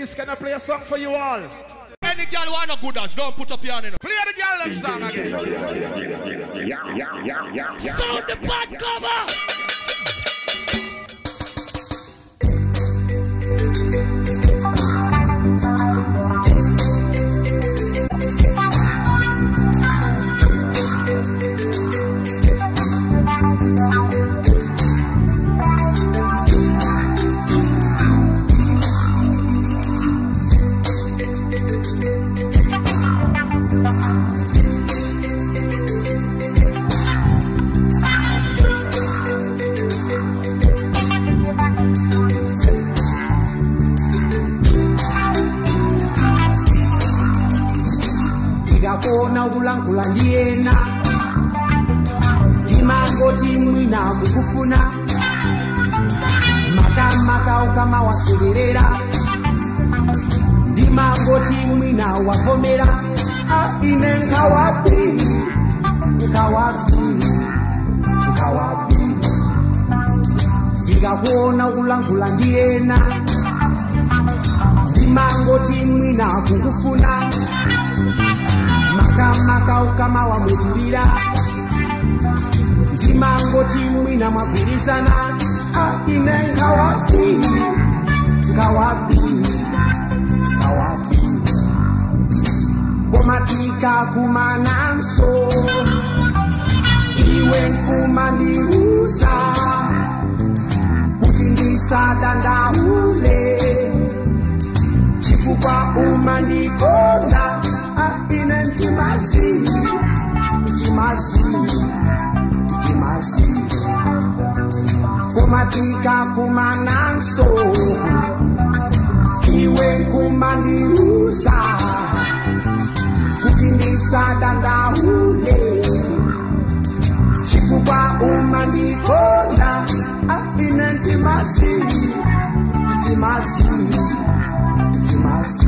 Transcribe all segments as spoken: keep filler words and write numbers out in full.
Ladies, can I play a song for you all? Any girl want no good as don't put up your hand in it. Play the girl them song again. Yeah, yeah, yeah, yeah, yeah. Sound the bad cover. Kona ulangula ndiena Timangoti mwina kukufuna Maka maka ukama wasegerera Timangoti mwina wapomera Ine nkawapi Nkawapi Nkawapi Tiga kuona ulangula ndiena Timangoti mwina kukufuna Maka maka ukama wa muturira Ndimangoti mwina mwabirizana Ine nkawapi Nkawapi Nkawapi Komatika kumananso Iwe nkumandirusa Kutindisa danda ule Chifukwa umandikonda Ine ntimazi, ntimazi, ntimazi Kumatika kumananso Iwe kumanirusa Kutindisa danda ule Chifukwa umandikonda Ine ntimazi, ntimazi, ntimazi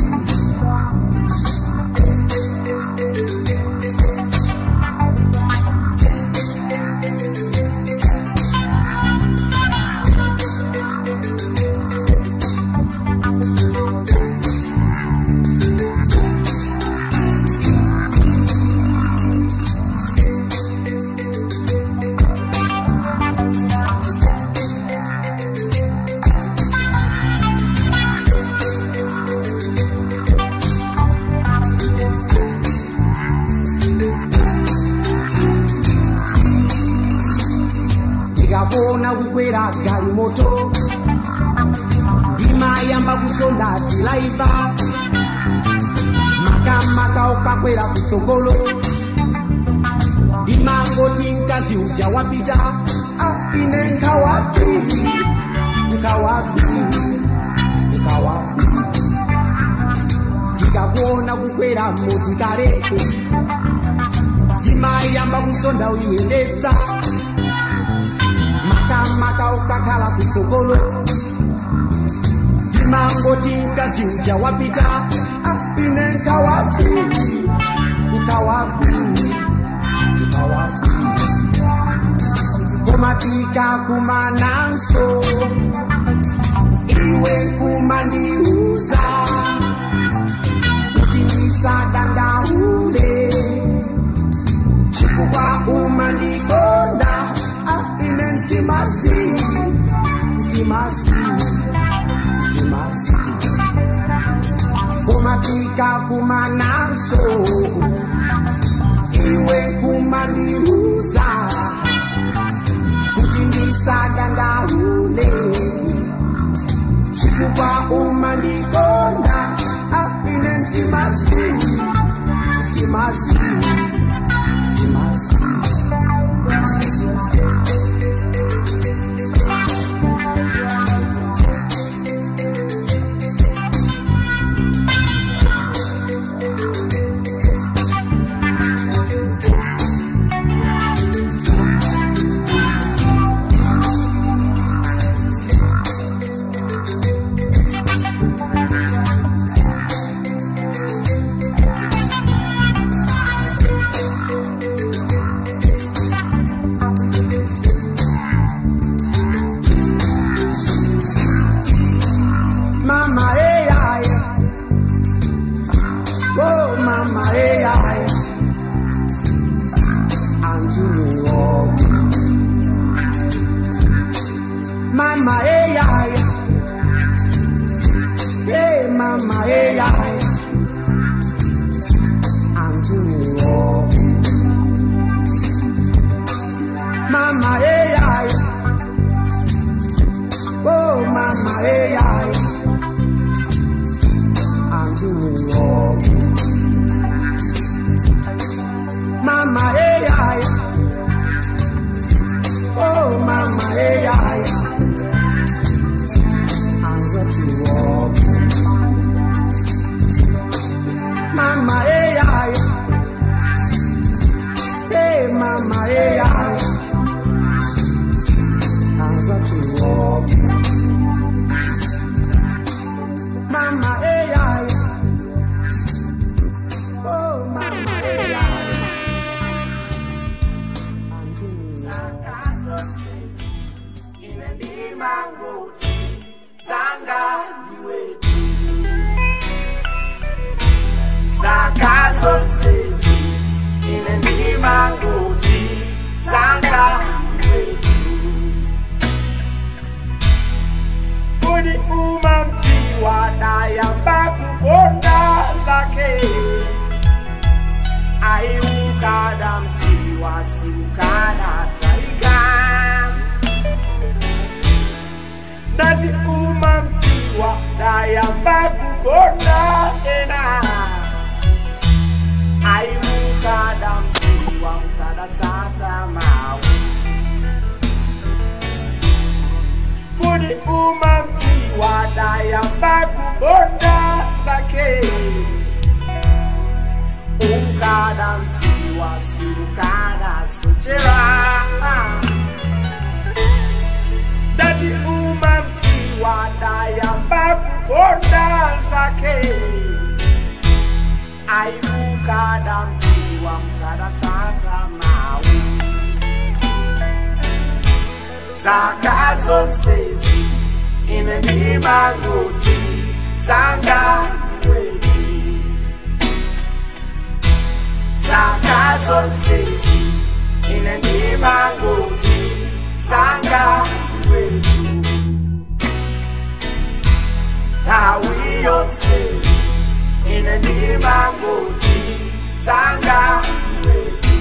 Kukwera gari moto Dimayamba kusonda tilaiva Maka maka ukakwera kutsogolo Dimangoti nkazi uja wapita Ine nkawapi Nkawapi Nkawapi Tikakuona kukwera motikare Dimayamba kusonda uyendeza Maka maka ukakala kutsogolo Dimangoti nkazi uja wapita Ine nkawapi Nkawapi Nkawapi Komatika kumananso Iwe kumandiuza Kutindisa danda ule Chifukwa umandikonda Ine ntimazi, ntimazi, ntimazi Kumatika kumananso Iwe kumaniruza Kutindisa danda ule Chifukwa umandikonda Ine ntimazi, ntimazi, ntimazi eh, yeah. Hands up to walk. Mama, eh, yeah. Hey, mama, eh, yeah. Hands up to walk. Mama, eh, yeah. Oh, mama, eh, yeah. Manguti, Sanga, Diwetu. Sakazo sesi, ineni manguti, Sanga, Diwetu. Kuni umamti wadayamba kubonda zake. Ayukada mti wasiukada taiga. Nati umamtiwa dayamba kubona ena aimukada mtiwa mkada tata mawu Kuni umamtiwa dayamba kubona zake Ukada mtiwa siukada sochera Dati umamtiwa dayamba kubonda zake Aimukada mtiwa mkada tata mawu Sakazo sesi ineni manguti Sanga diwetu Sakazo sesi ineni manguti Sanga diwetu Tawi yose ineni manguti Sanga diwetu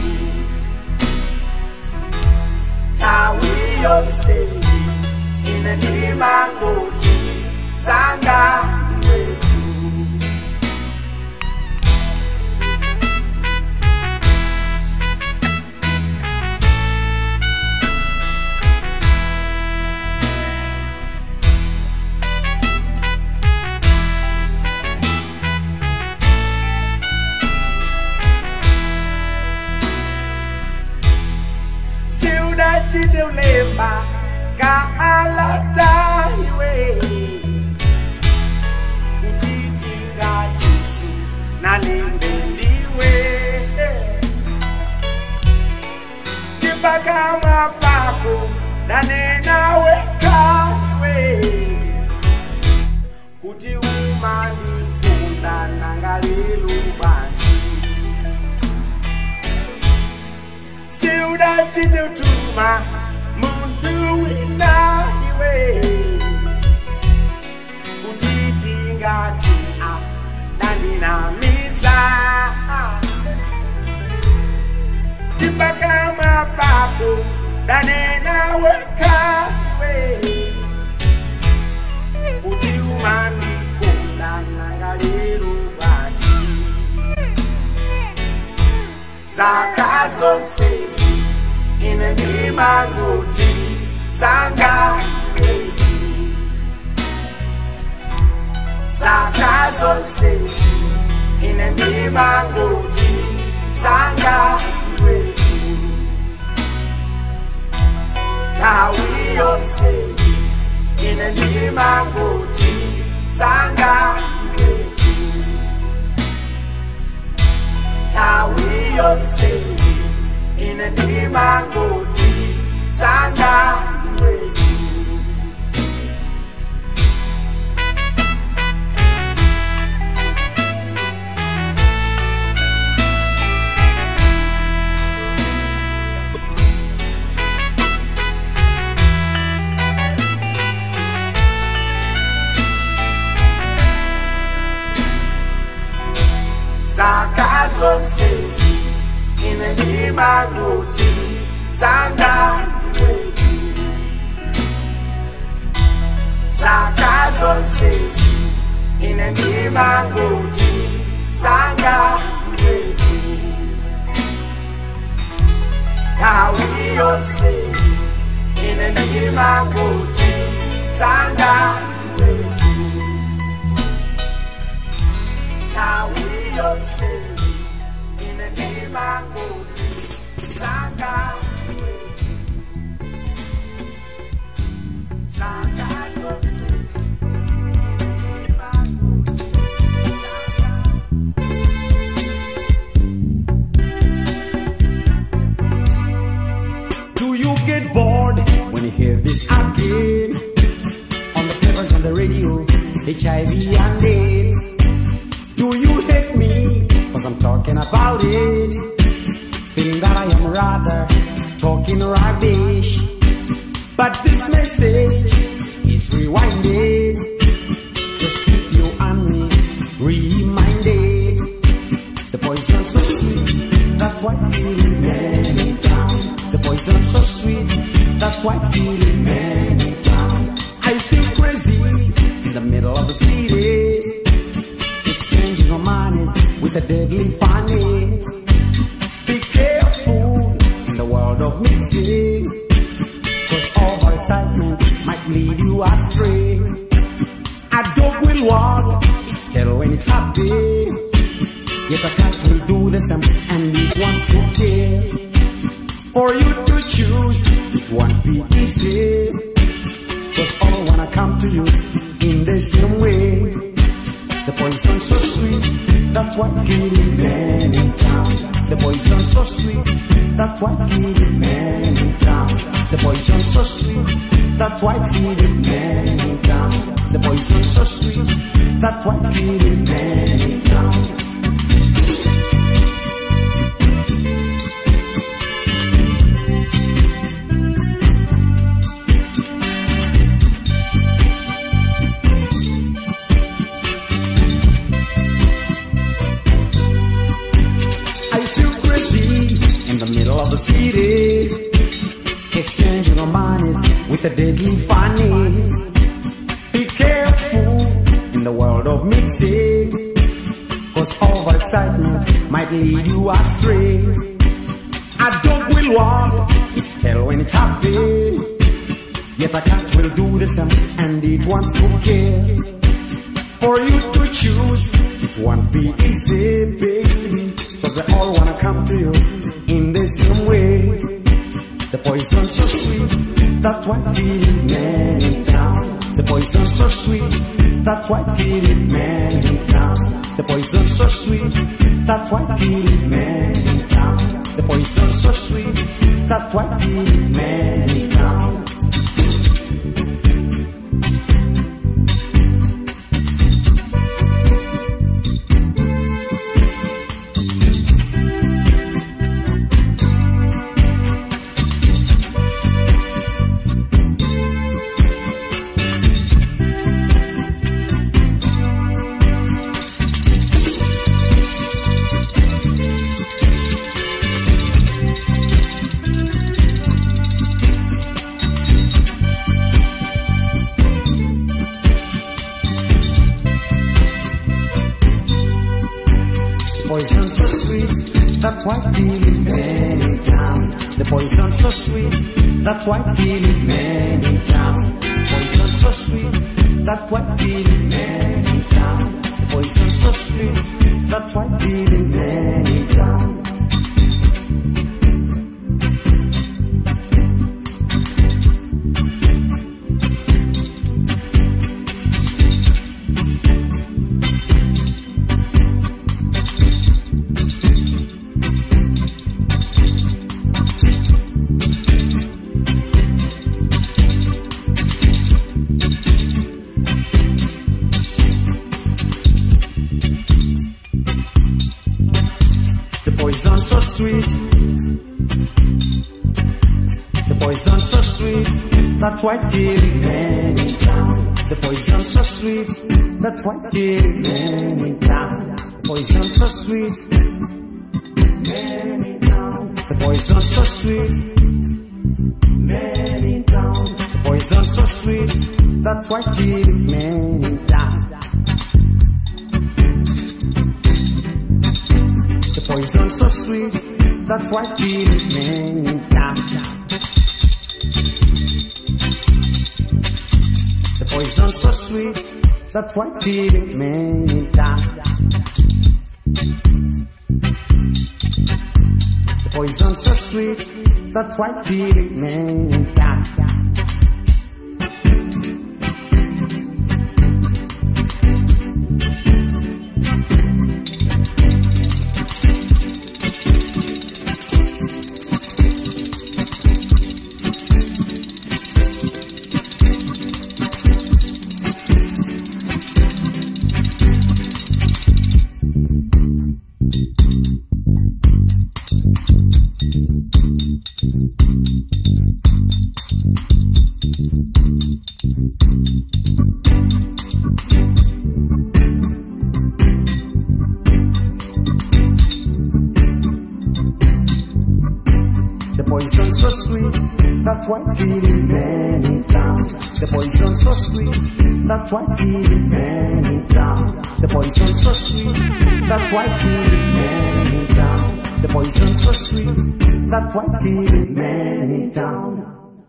Tawi yose ineni manguti Sanga diwetu Chite ulemba ka alata iwe Utiti ngatisu na lembe ndiwe Kibaka mapako na nena weka iwe Kuti umani kunda nangalilu banchi Siuda chite utuma mundu wina iwe Utiti ngati a nandina misa Dipaka mapako danena weka iwe Uti umani kunda nangaliru baji Sakazo sesi ineni manguti Sanga diwetu Sakazo sesi ineni manguti Sanga diwetu Tawi yose ineni manguti Sanga diwetu Tawi yose ineni manguti Sanga diwetu Sakazo sesi ineni manguti Sanga diwetu Sakazo sesi ineni manguti Sanga diwetu Tawi yose ineni manguti tanga wetu now we are sailing in a manguti tanga wetu tanga success in a manguti Do you get bored when you hear this again? On the papers and the radio, H I V and AIDS. Do you hate me? Cause I'm talking about it. Feeling that I am rather talking rubbish. But this message is rewinded. Just keep you and me reminded. The poison so sweet, that's why it's killing men in town. The poison so sweet, that's why it's killing men in town. I feel crazy in the middle of the city, exchanging romances with a deadly funny. Be careful in the world of mixing, cause over excitement might lead you astray. A dog will walk, tell when it's happy. Yet a cat will do the same and it wants to kill. For you to choose, it won't be easy. Cause all wanna come to you in the same way. The poison so sweet, that's what's killing men in town. The poison so sweet, that's what's killing men in town. The poison so sweet, that's what's killing men in town. The poison so sweet, that's what's killing men in town. In the middle of the city, exchanging romances with the deadly funnies. Be careful in the world of mixing, cause overexcitement might lead you astray. A dog will walk, it's tell when it's happy. Yet a cat will do the same and it wants to kill. For you to choose, it won't be easy, baby, cause they all wanna come to you in the same way. The poison so sweet, that's what's killing men in town. The poison so sweet, that's what's killing men in town. The poison so sweet, that's what's killing men in town. The poison so sweet, that's what's killing men in town. Poison so sweet, that's why it's killing men in town. The poison so sweet, that's why it's killing men in town. Poison so sweet, that's why it's killing men in town. The poison so sweet, that's why it's killing men in town. Poison so sweet, the poison so sweet, that's why it's killing men in town. The poison so sweet, that's why it's killing men in town. The poison so sweet, men in town. The poison so sweet, men in town. The poison so sweet, that's why it's killing men in town. Poison so sweet, that's why it's killing men in town. poison so sweet, that's why it's killing many times. The poison so sweet, that's why it's killing many times. The poison so sweet, that's why it's killing many towns. The poison so sweet, that's why it's killing many towns. The poison so sweet, that's why it's killing many towns. The poison so sweet, that's why it's killing many towns.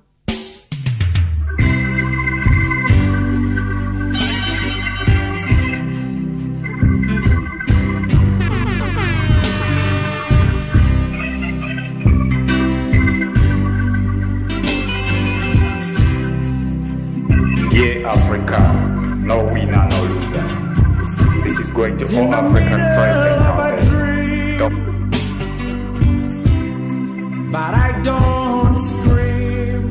Yeah, Africa, no winner, no loser. This is going to all African president out there. But I don't scream,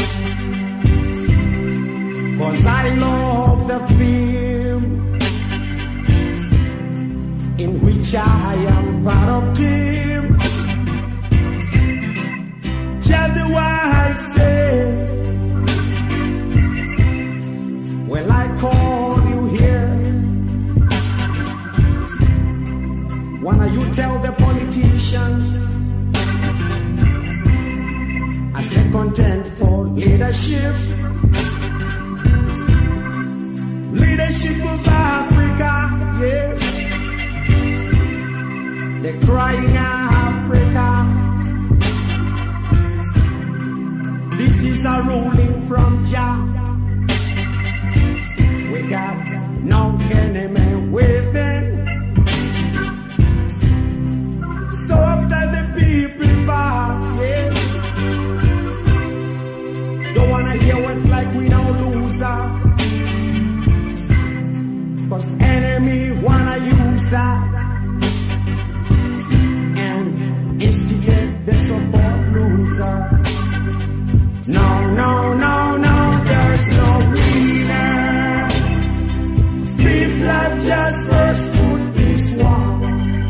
'cause I love the film in which I am part of team. Tell me why I say, well, I call you here. Why don't you tell the politicians as they contend for leadership? Leadership of Africa, yes. They're crying Africa. This is a ruling from Jah. We got no enemy within. So after the people fight, yes. Don't wanna hear what's like we don't lose out. 'Cause enemy wanna use that and instigate the support loser. No, no, no, no, there's no winner. People have just first put this one.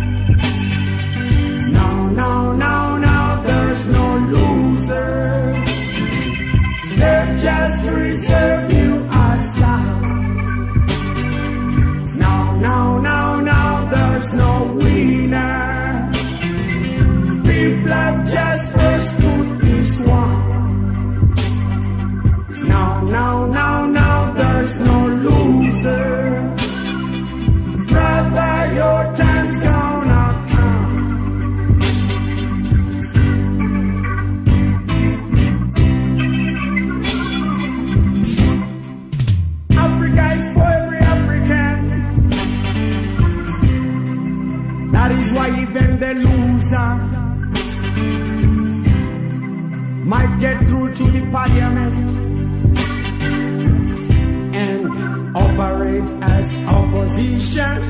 No, no, no, no, there's no loser. They've just reserved you aside. No, no, no, no, there's no winner. People have just first put this one. No, no, no, no, there's no loser. Brother, your time's gonna come. Africa is for every African. That is why even the loser might get through to the parliament and operate as opposition.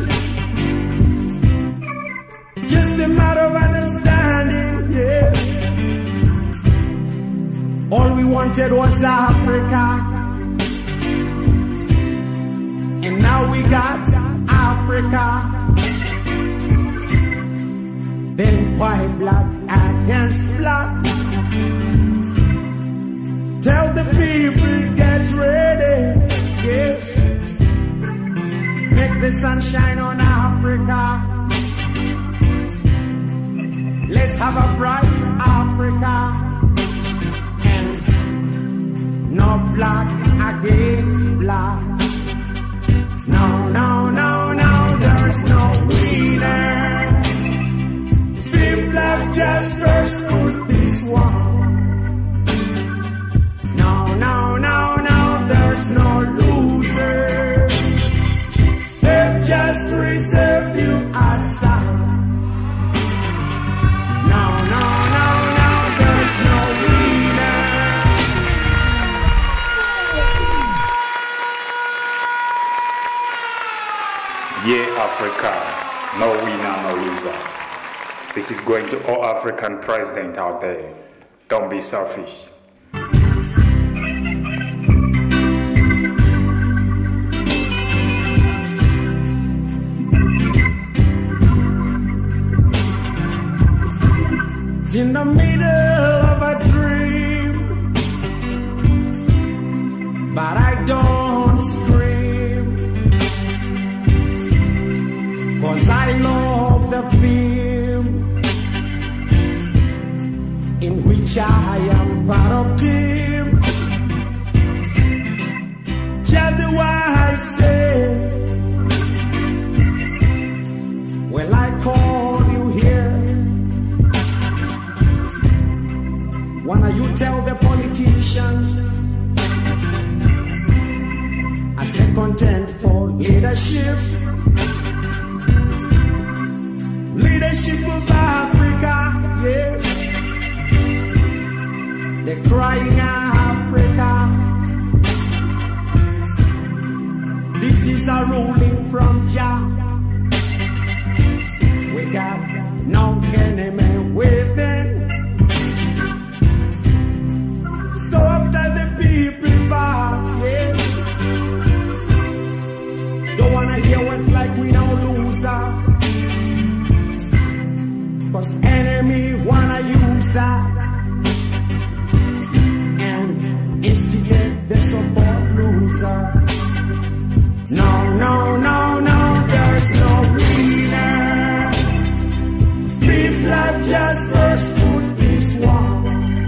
Just a matter of understanding, yes. All we wanted was Africa, and now we got Africa. Then why black against black? Tell the people get ready, yes. Make the sun shine on Africa. Let's have a bright Africa. And no black against black. No, no, no, no, there's no winner. People have just first put this one. No, no, no, no, there's no loser. Africa, no winner, no loser. This is going to all African president out there. Don't be selfish. In the middle of a dream, but I don't scream, 'cause I love the film in which I am part of team. Just the way I say, well, I call you here. Why don't you tell the politicians as they contend for leadership? Leadership of Africa, yes. They're crying Africa. This is a ruling from Jah. We got no enemy within. So after the people fight, yes. Don't wanna hear what's like we don't lose out. 'Cause enemy wanna use that and instigate the support loser. No, no, no, no, there's no winner. People have just first put this one.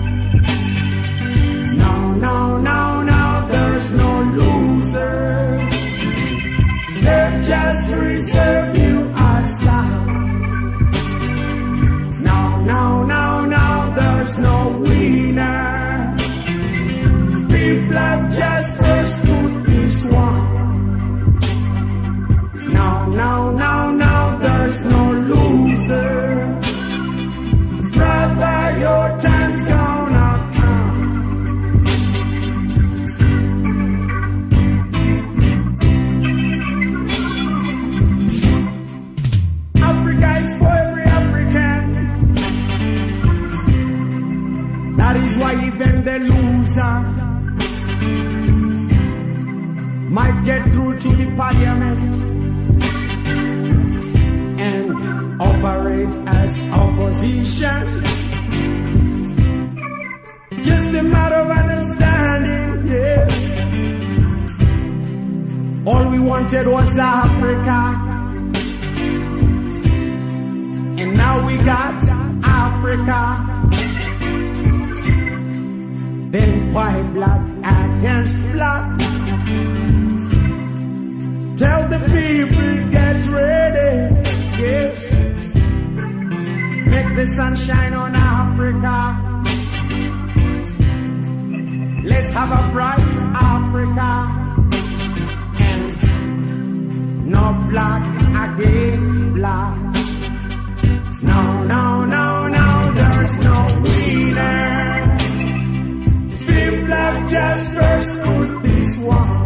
No, no, no, no, there's no loser. They've just reserved you aside. No, no, no, no, there's no winner. People have just first put this one. No, no, no, no, there's no loser. Brother, your time's gonna come. Africa is for every African. That is why even the loser might get through to the parliament and operate as opposition. Just a matter of understanding, yes. All we wanted was Africa, and now we got Africa. Then white black against black. Tell the people get ready, yes. Make the sun shine on Africa. Let's have a bright Africa. And no black against black. No, no, no, no, there's no winner. People have just first put this one.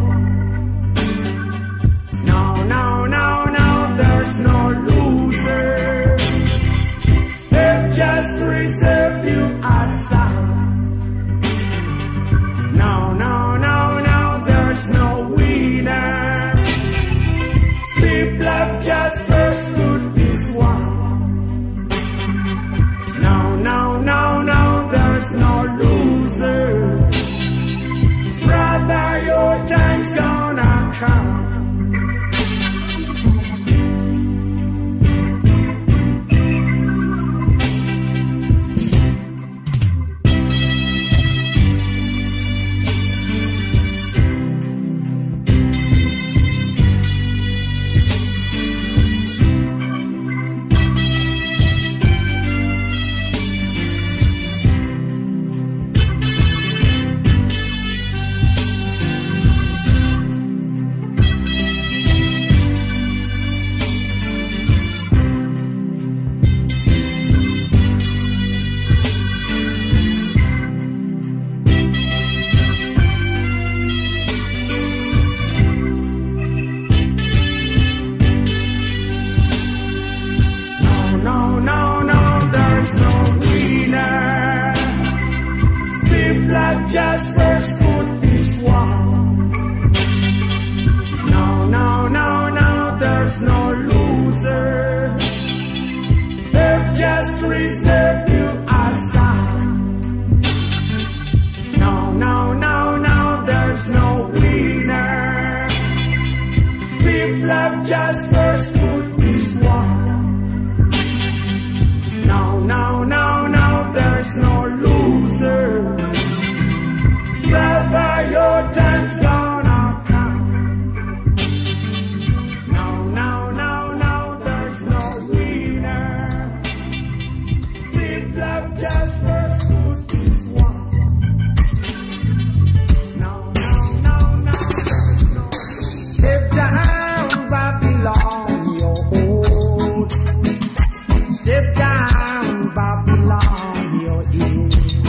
No, no, no, no, there's no loser. They've just reserved you aside. No, no, no, no, there's no winner. People have just first put this one. No, no, no, no, there's no loser. Brother, your time just first put this one. No, no, no, no, there's no loser. Brother, your time's gonna come. No, no, no, no, there's no winner. Live love just first put this one. No, no, no, no, there's no. Step down, Babylon, you're old. Step down, Babylon, you're in.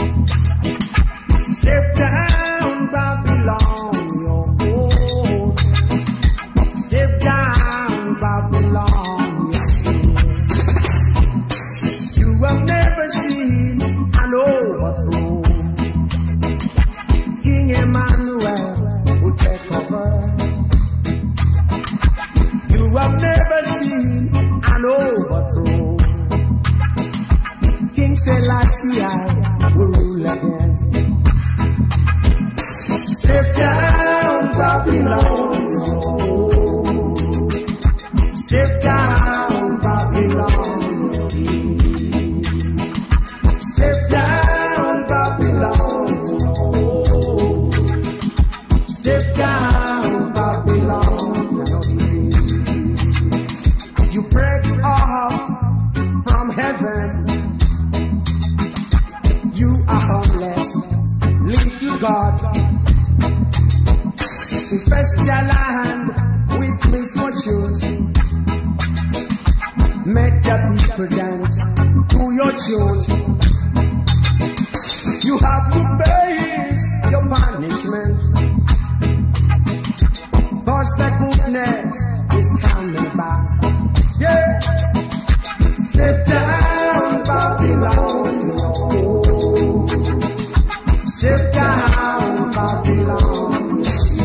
Step down, Babylon, you're old. Step down, Babylon, you're in. You have never seen an overthrow. King Emmanuel will take over. You have never seen an overthrow. King Selassie will rule again. Step down, Babylon. Step down, Babylon. Step down, Babylon. Step down, Babylon. You break off from heaven. You are homeless, little God. Infest your land with misfortunes. Make your people dance to your tunes. You have to face your punishment. Cause the goodness is coming back. Yeah. Step down, Babylon. Step down, Babylon.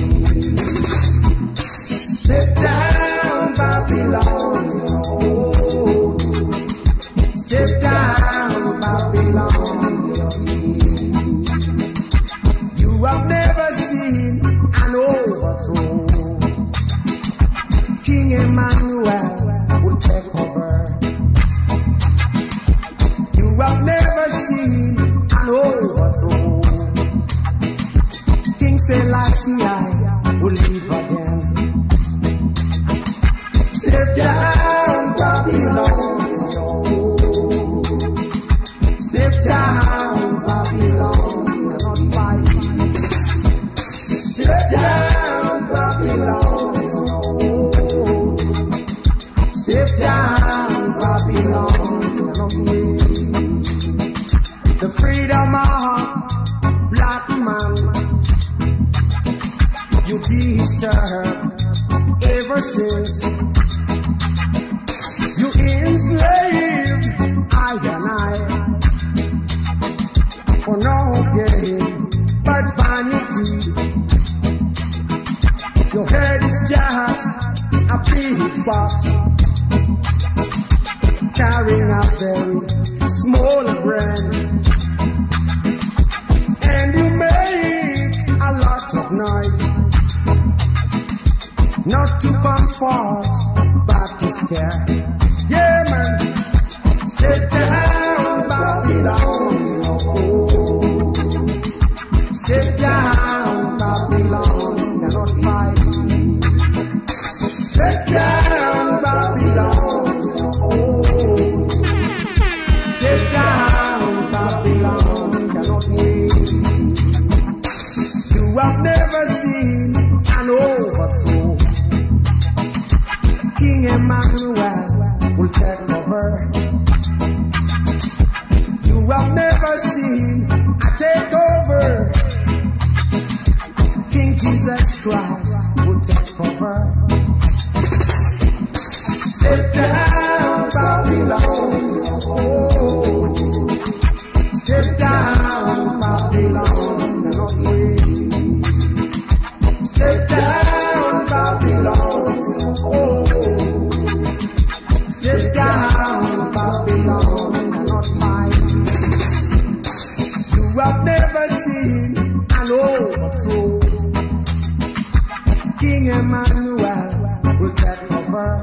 Step down, Babylon. Step down, Babylon. You have never seen an overthrow. King Emmanuel will take over. You have never seen an overthrow. King Selassie will live again. Step down, Babylon. Step down, Babylon. Not fight. Step down, Babylon. Step down, Babylon. Not win. The freedom of black man you disturb ever since you enslaved I and I for no gain but vanity. Your head is just a big box carrying a very small brain, and you make a lot of noise. Not to comfort, but to scare. Yeah, man. Step down, Babylon. Step down, Babylon. Cannot fight. Step down, Babylon. Step down, Babylon. Cannot win. You have never seen an overthrow. King Emmanuel will take over. You have never seen a takeover. King Jesus Christ will take over. Step down, Babylon. Step down, Babylon. Cannot win. Step down, Babylon. Step down, Babylon. Cannot fight. You have never seen an overthrow. King Emmanuel will take over.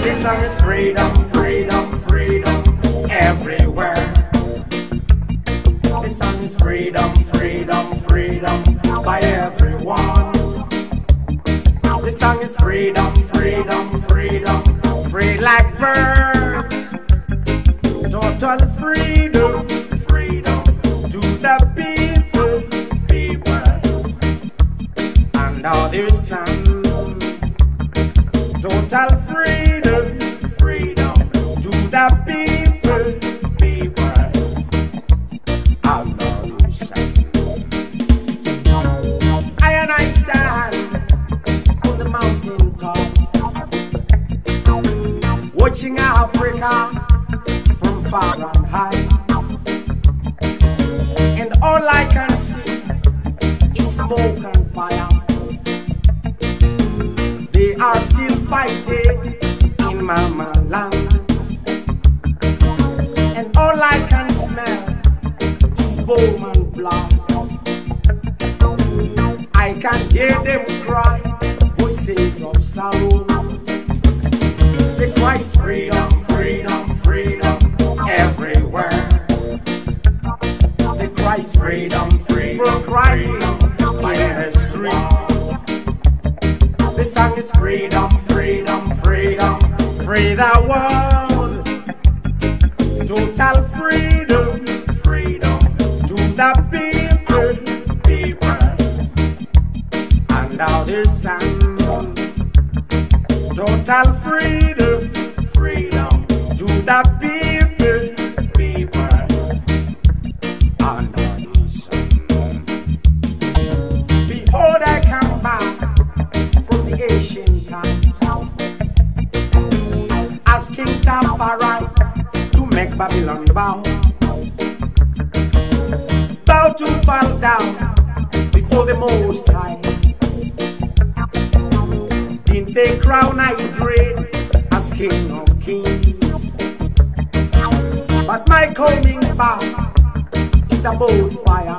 This song is freedom, freedom, freedom everywhere. This song is freedom, freedom, freedom by everyone. This song is freedom, freedom, freedom, free like birds. Total freedom, freedom to the people, people. And now there's some total freedom, freedom to the people, people. And now there's some. I and I stand on the mountain top, watching Africa from far and high, and all I can see is smoke and fire. They are still fighting in Mama land, and all I can smell is bone and blood. I can hear them cry, voices of sorrow. They cry freedom, freedom, freedom everywhere. They cry freedom, freedom, freedom in the street. The song is freedom, freedom, freedom, free the world. Total freedom, freedom to the people, people. And now the song, total freedom, freedom to the people, people. And now the song. Behold, I come back from the ancient times, as King Tafari to make Babylon bow, bow to fall down before the Most High. Didn't they crown I dread as King of Kings? But my coming back is about fire.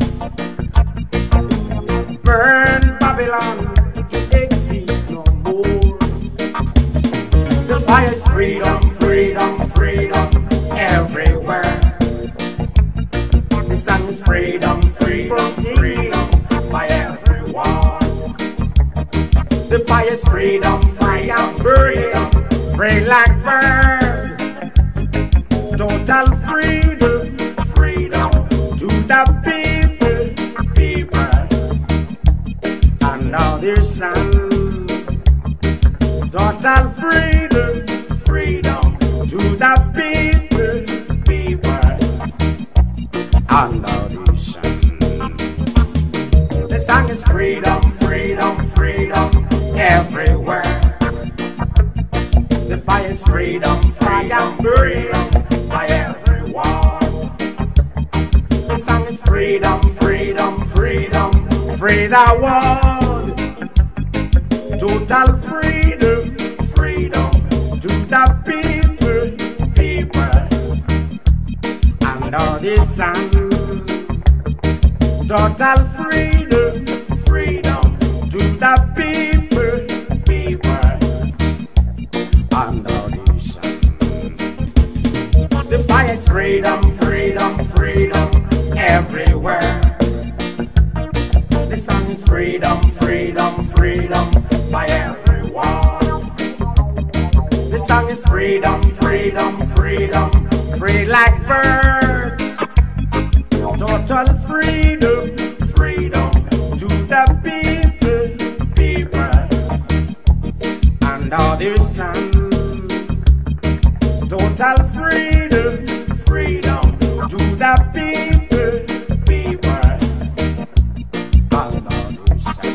Burn Babylon to exist no more. The fire is freedom, freedom, freedom everywhere. The song is freedom, freedom, freedom by everyone. The fire is freedom, freedom, freedom, free like birds. Total freedom, freedom to the people, people. Now there's some total freedom, freedom to the people, people. And now there's some. The song is freedom, freedom, freedom everywhere. The fire is freedom, freedom, freedom by everyone. The song is freedom, freedom, freedom, free the world. Total freedom, freedom to the people, people. And now this song, total freedom, freedom to the people, people. And now this song. The fire is freedom, freedom, freedom everywhere. The song is freedom, freedom, freedom by everyone. The song is freedom, freedom, freedom, free like birds. Total freedom, freedom to the people, people. And now there's some total freedom, freedom to the people, people. And now there's some.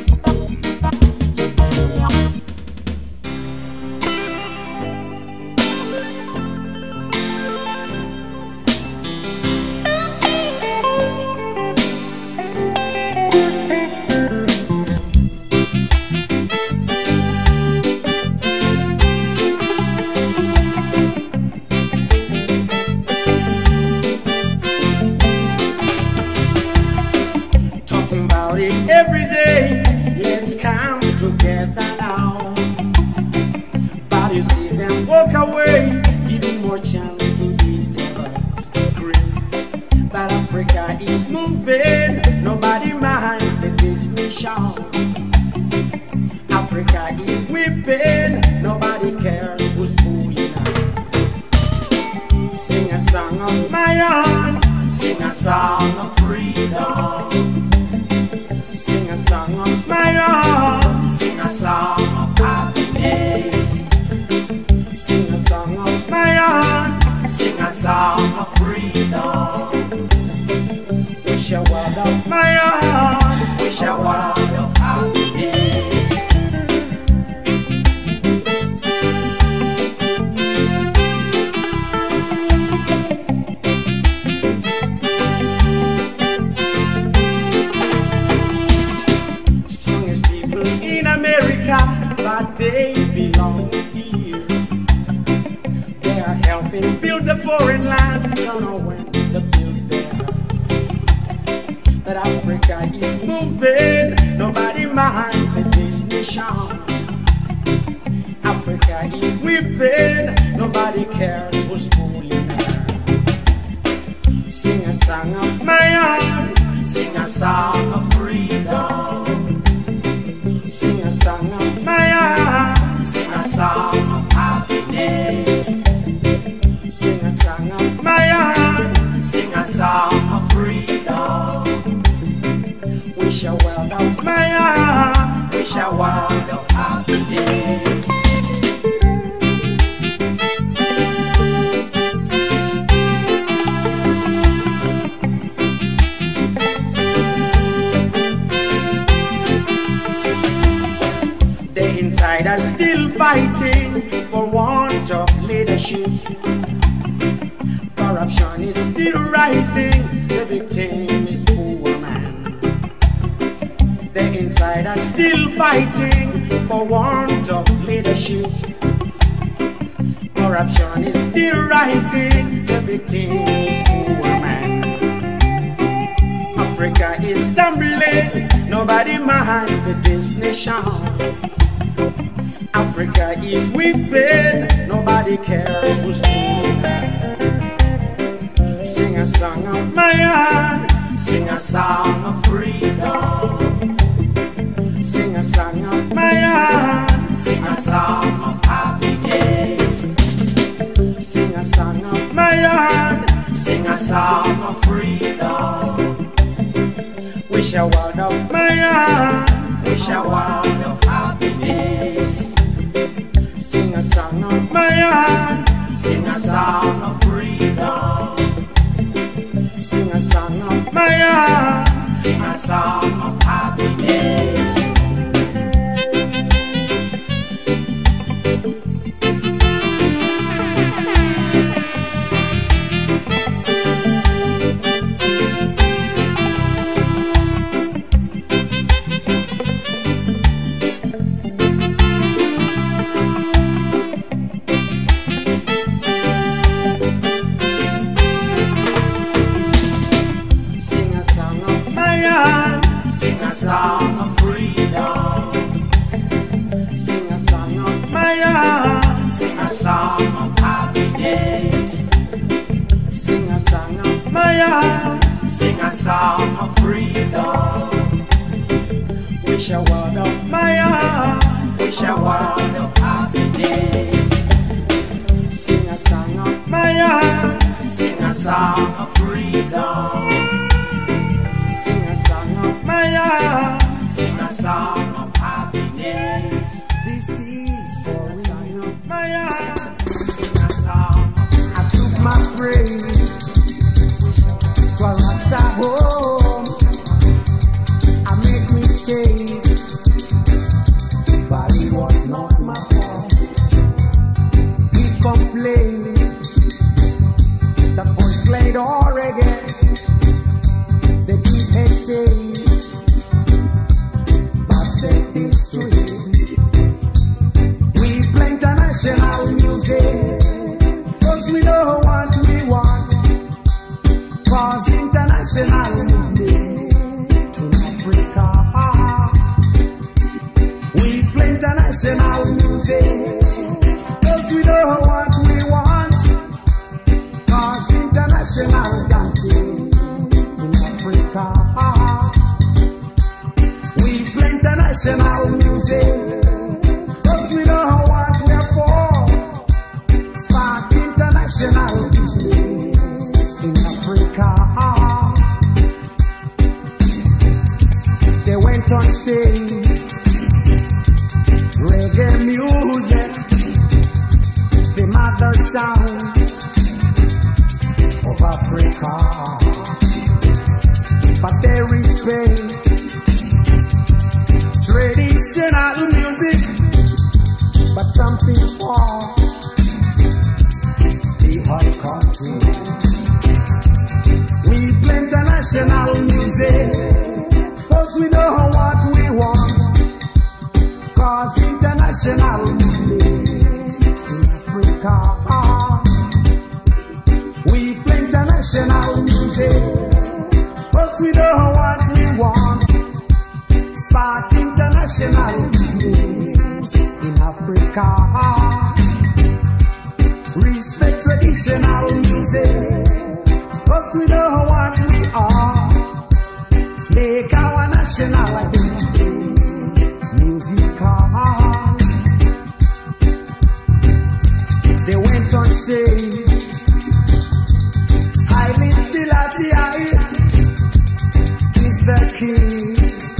away, giving more chance to the devils to grin. But Africa is moving, nobody minds the destination. Africa is weeping, nobody cares who's pulling out. Sing a song of my own, sing a song of freedom. Sing a song of my own, sing a song of happiness. Sing a song of my own, sing a song of freedom. Wish a world of my own, wish a world of happiness. But they belong here. They are helping build the foreign land. Don't know when to build theirs. But Africa is moving, nobody minds the destination. Africa is weeping, nobody cares who's pulling her. Sing a song of my own, sing a song of freedom. Sing a song of my own, sing a song of happiness. Sing a song of my own, sing a song of freedom. Wish a world of my own, wish a world of happiness. Inside are still fighting for want of leadership. Corruption is still rising, the victim is poor man. The inside are still fighting for want of leadership. Corruption is still rising, the victim is poor man. Africa is stumbling, nobody minds the destination. Africa is weeping, nobody cares who's doing that. Sing a song of my own, sing a song of freedom. Sing a song of my own, sing a song of happiness. Sing a song of my own, sing a song of freedom. Wish a world of my own, wish a world of happiness. Sing a song of my own, sing a song of freedom. Sing a song of my own, sing a song of happiness. Sing a song of freedom. Sing a song of my own, sing a song of happiness. Sing a song of my own, sing a song of freedom. Wish a world of my own, wish a world of happiness. Sing a song of my own, sing a song of freedom. Sing a song of my own, sing a song of happiness. This is a song of my own, sing a song of happiness. I took my praise to a Rasta home. I made mistakes, but it was not my fault. He complained, the boys played all reggae. But said this to him: we play international music, cause we know what we want. Cause international movement to Africa. We play international music, cause we know what we international dancing in Africa. We play international music, cause we know what we are for. Spark international business in Africa. They went on stage, reggae music, the mother sound of Africa. But they respect traditional music, but something more the hot country. We play international music, cause we know what we want. Cause international music in Africa. We play international music, cause we know what we want. Spark international business in Africa. Respect traditional music, cause we know what we are. Make our national identity musical. They went on stage, highly still at the eye is the king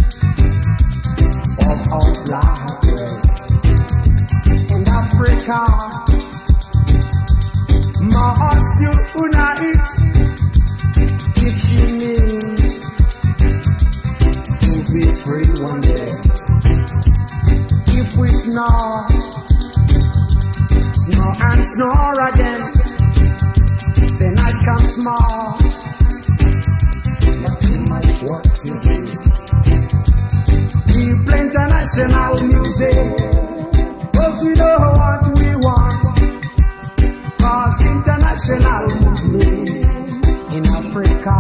of our black race in Africa. Must unite if she needs to be free one day. If we snore, snore and snore again, the night comes small, but too much work to do. We play international music, cause we know what we want. Cause international movement in Africa.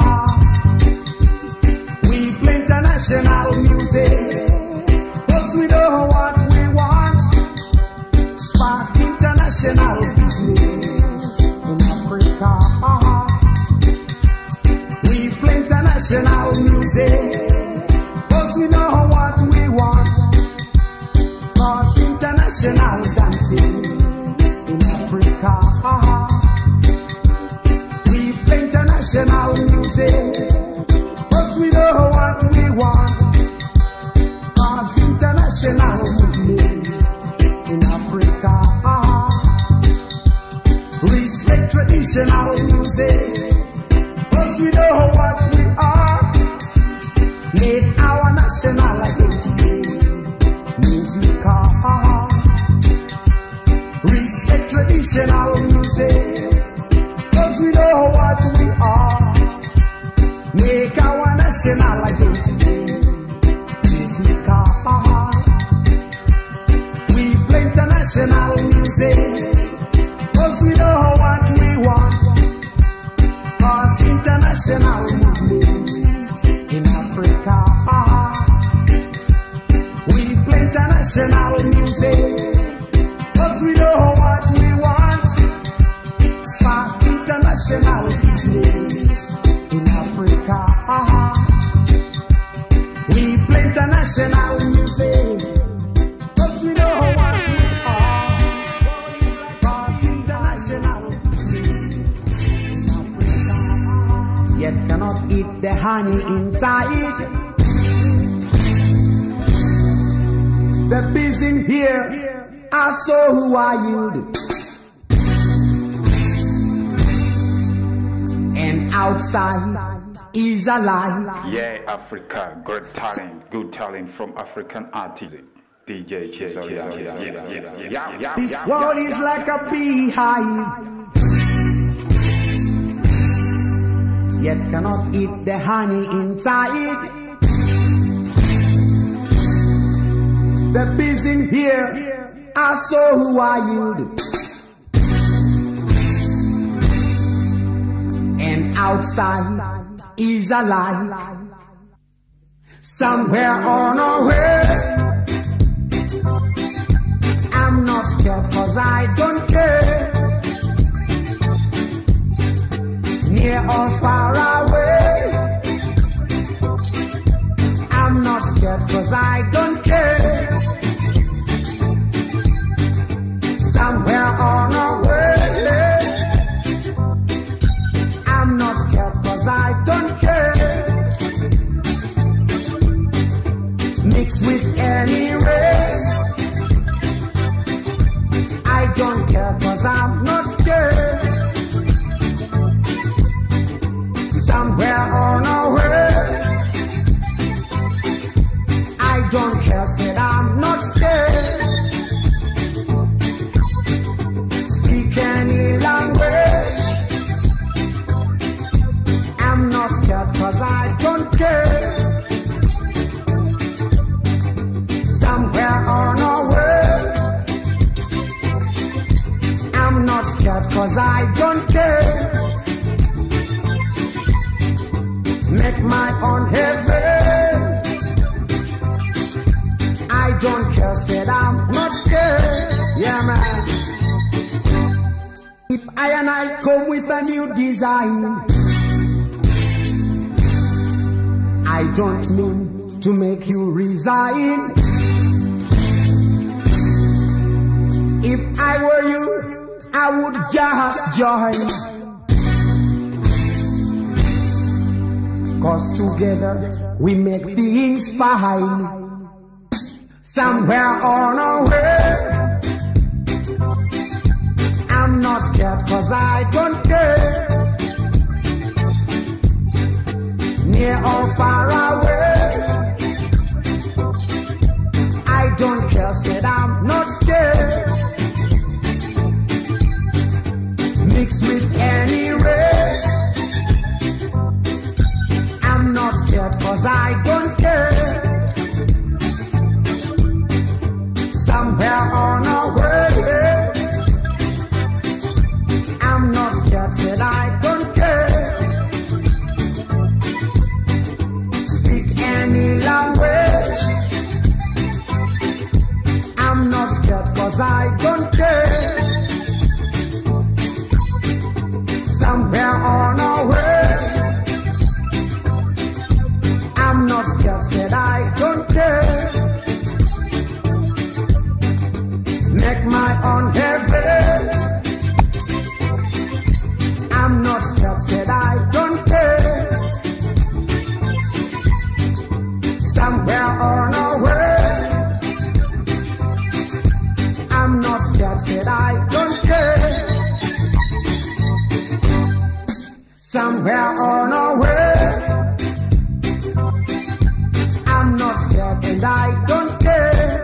We play international music, cause we know what we want. Spark international business in Africa. We play international music, cause we know what we want. Cause international dancing in Africa. We play international music, cause we know what we want. Cause international movement in Africa. Respect traditional music, cause we know what we are. Make our national identity musical. Respect traditional music, cause we know what we are. Make our national identity musical. We play international music, cause we know what we want. Cause international movement in Africa. We play international music, cause we know what we want. Spark international business in Africa. We play international music, cause we know what we are. Cause international business in Africa. Yet cannot eat the honey inside. The bees in here are so wild, and outside is a lie. Yeah, Africa, great talent, good talent from African artists. D J Chizzariana. This world is like a beehive, yet cannot eat the honey inside. The bees in here are so wild, and outside is a lie. Somewhere on our way, I'm not scared cause I don't care. care, cause I'm not scared. Somewhere on our way, I don't care, said I'm not scared. Speak any language, I'm not scared, cause I don't care. Somewhere on our way, I'm not scared, cause I don't care. Make my own heaven, I don't care, said I'm not scared. Yeah, man. If I and I come with a new design, I don't mean to make you resign. If I were you, I would just join. Cause together we make things fine. Somewhere on our way, I'm not scared, cause I don't care. Near or far away, I don't care, said I'm not scared. Mixed with any race, I'm not scared, cause I don't care. Somewhere on our way, I'm not scared, said I don't care. Speak any language, I'm not scared, cause I don't care. Somewhere on our way, I'm not scared, said I don't care. Make my own heaven, I'm not scared, said I don't care. Somewhere on our way, I'm not scared, said I don't care. Somewhere on our way, I'm not scared and I don't care.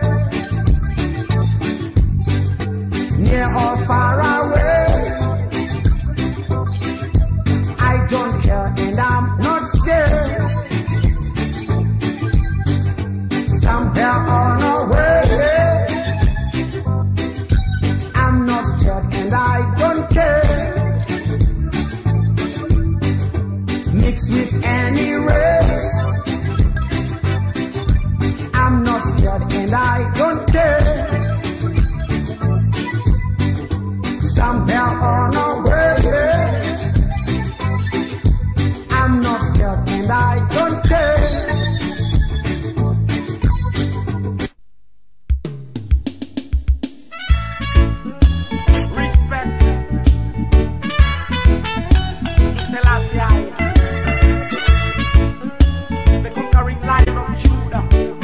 Near or far away, I don't care and I'm not scared. Somewhere on our way, I'm not scared and I don't care. Mixed with any race, I'm not scared and I don't care. Somewhere on our way, I'm not scared and I don't care. Respect to Selassie, the conquering Lion of Judah,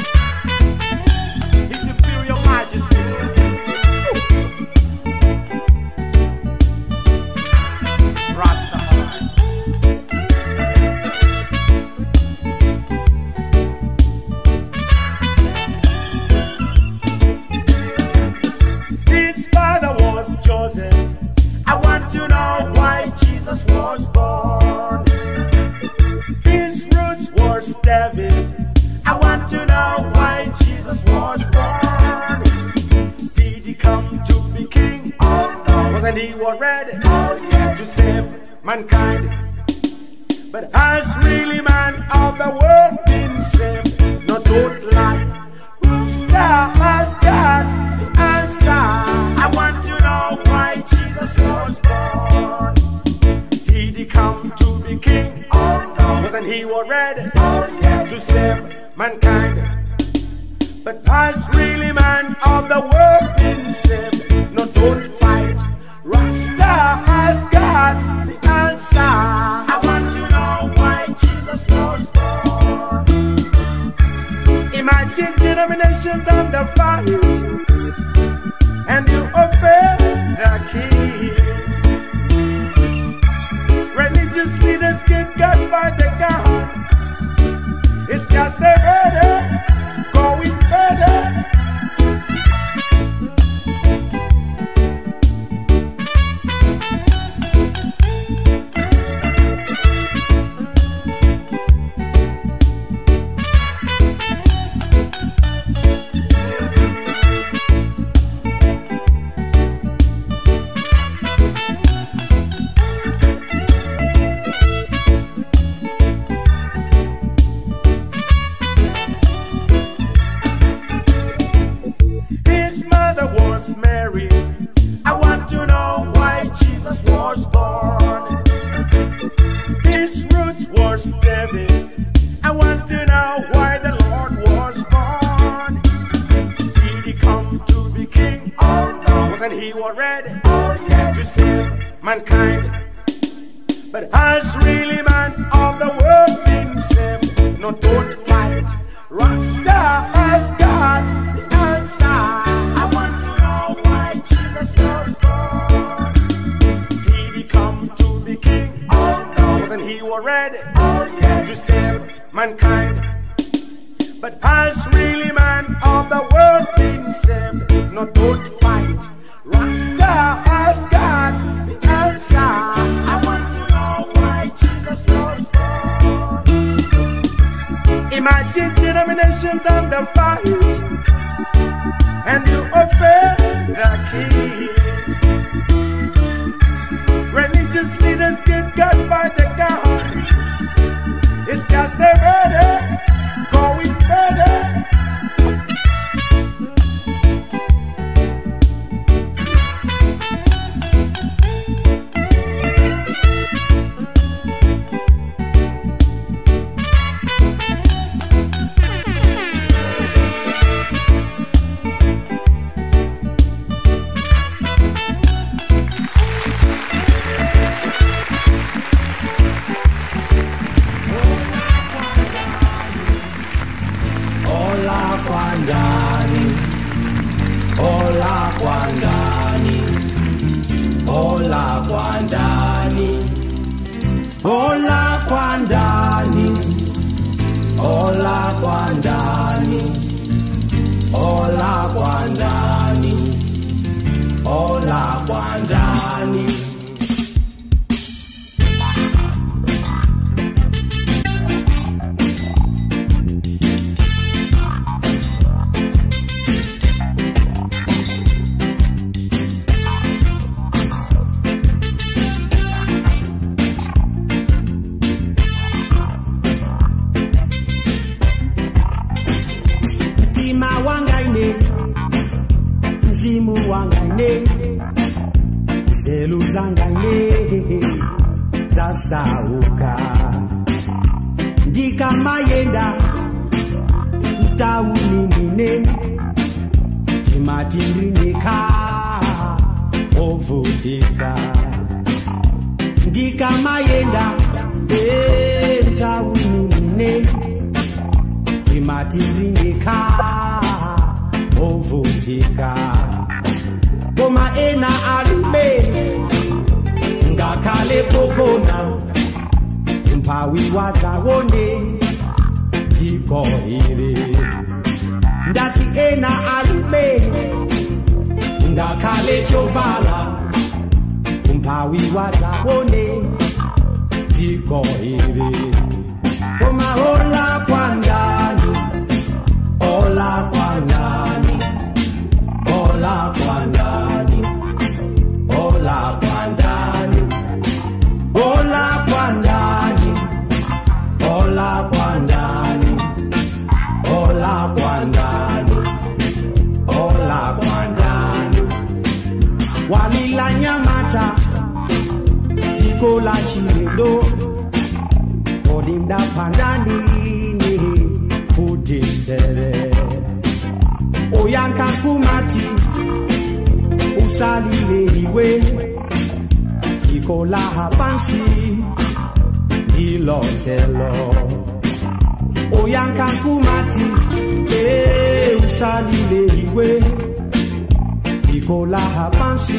His Imperial Majesty. His father was Joseph. I want to know why Jesus was born. His roots was David. I want to know why Jesus was born. Did he come to be king? Oh no. Wasn't he already? Oh yes. To save mankind. But has really man of the world been saved? No, don't lie. Whose star has got the answer? I want to know why Jesus was born. Did he come to be king? Oh no. Wasn't he already? Oh yes. To save mankind. But has really man of the world been saved? No, don't fight. Rasta has got the answer. I want to know why Jesus was born. Imagine denominations under fight, and you offend the His mother was Mary. I want to know why Jesus was born. His roots was David. I want to know why the Lord was born. Did he come to be king? Oh no. Wasn't he already? Oh yes. To save mankind. But has really man of the world been saved? No, don't fight. Rockstar has got the answer. I want to know why Jesus was born. Did he come to be king? Oh no. Wasn't he already? Oh yes. To save mankind. But has really man of the world been saved? No, don't fight. Rockstar has got the answer. I want to know why Jesus was born. Imagine denominations under fight, and you offend the king. Religious leaders get got by the gun. It's just a murder, going further. Ola kwandani, ola kwandani, ola kwandani, ola kwandani. Zasauka ndika mayenda tauni nine imatirindika ovutika ndika mayenda e tauni nine imatirindika ovutika koma ena alime ngakale pokona mpawi watawone diko ire ndati ena alime ngakale chovala mpawi watawone diko ire koma ola kwandani ola kwandani ola kwandani ola kwandani ola kwandani ola kwandani ola kwandani ola kwandani walila nyamata tikola chido odinda pandani ni kudistere oyanka kumati usalile iwe ikola hapansi dilotelo oyanka kumati e usalile iwe ikola hapansi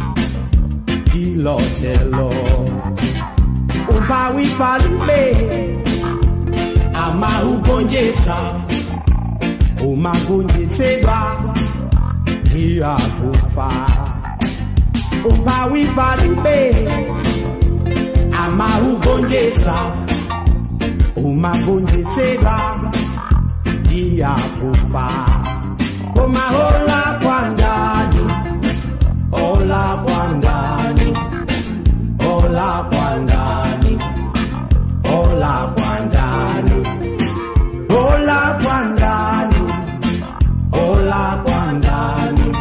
dilotelo umpawi palube ama ugonjeta umagonjeteba dia kufa umpawi palube ama ugonjeta umagonjeteba dia kufa koma ola kwandani ola kwandani ola kwandani ola kwandani ola kwandani ola kwandani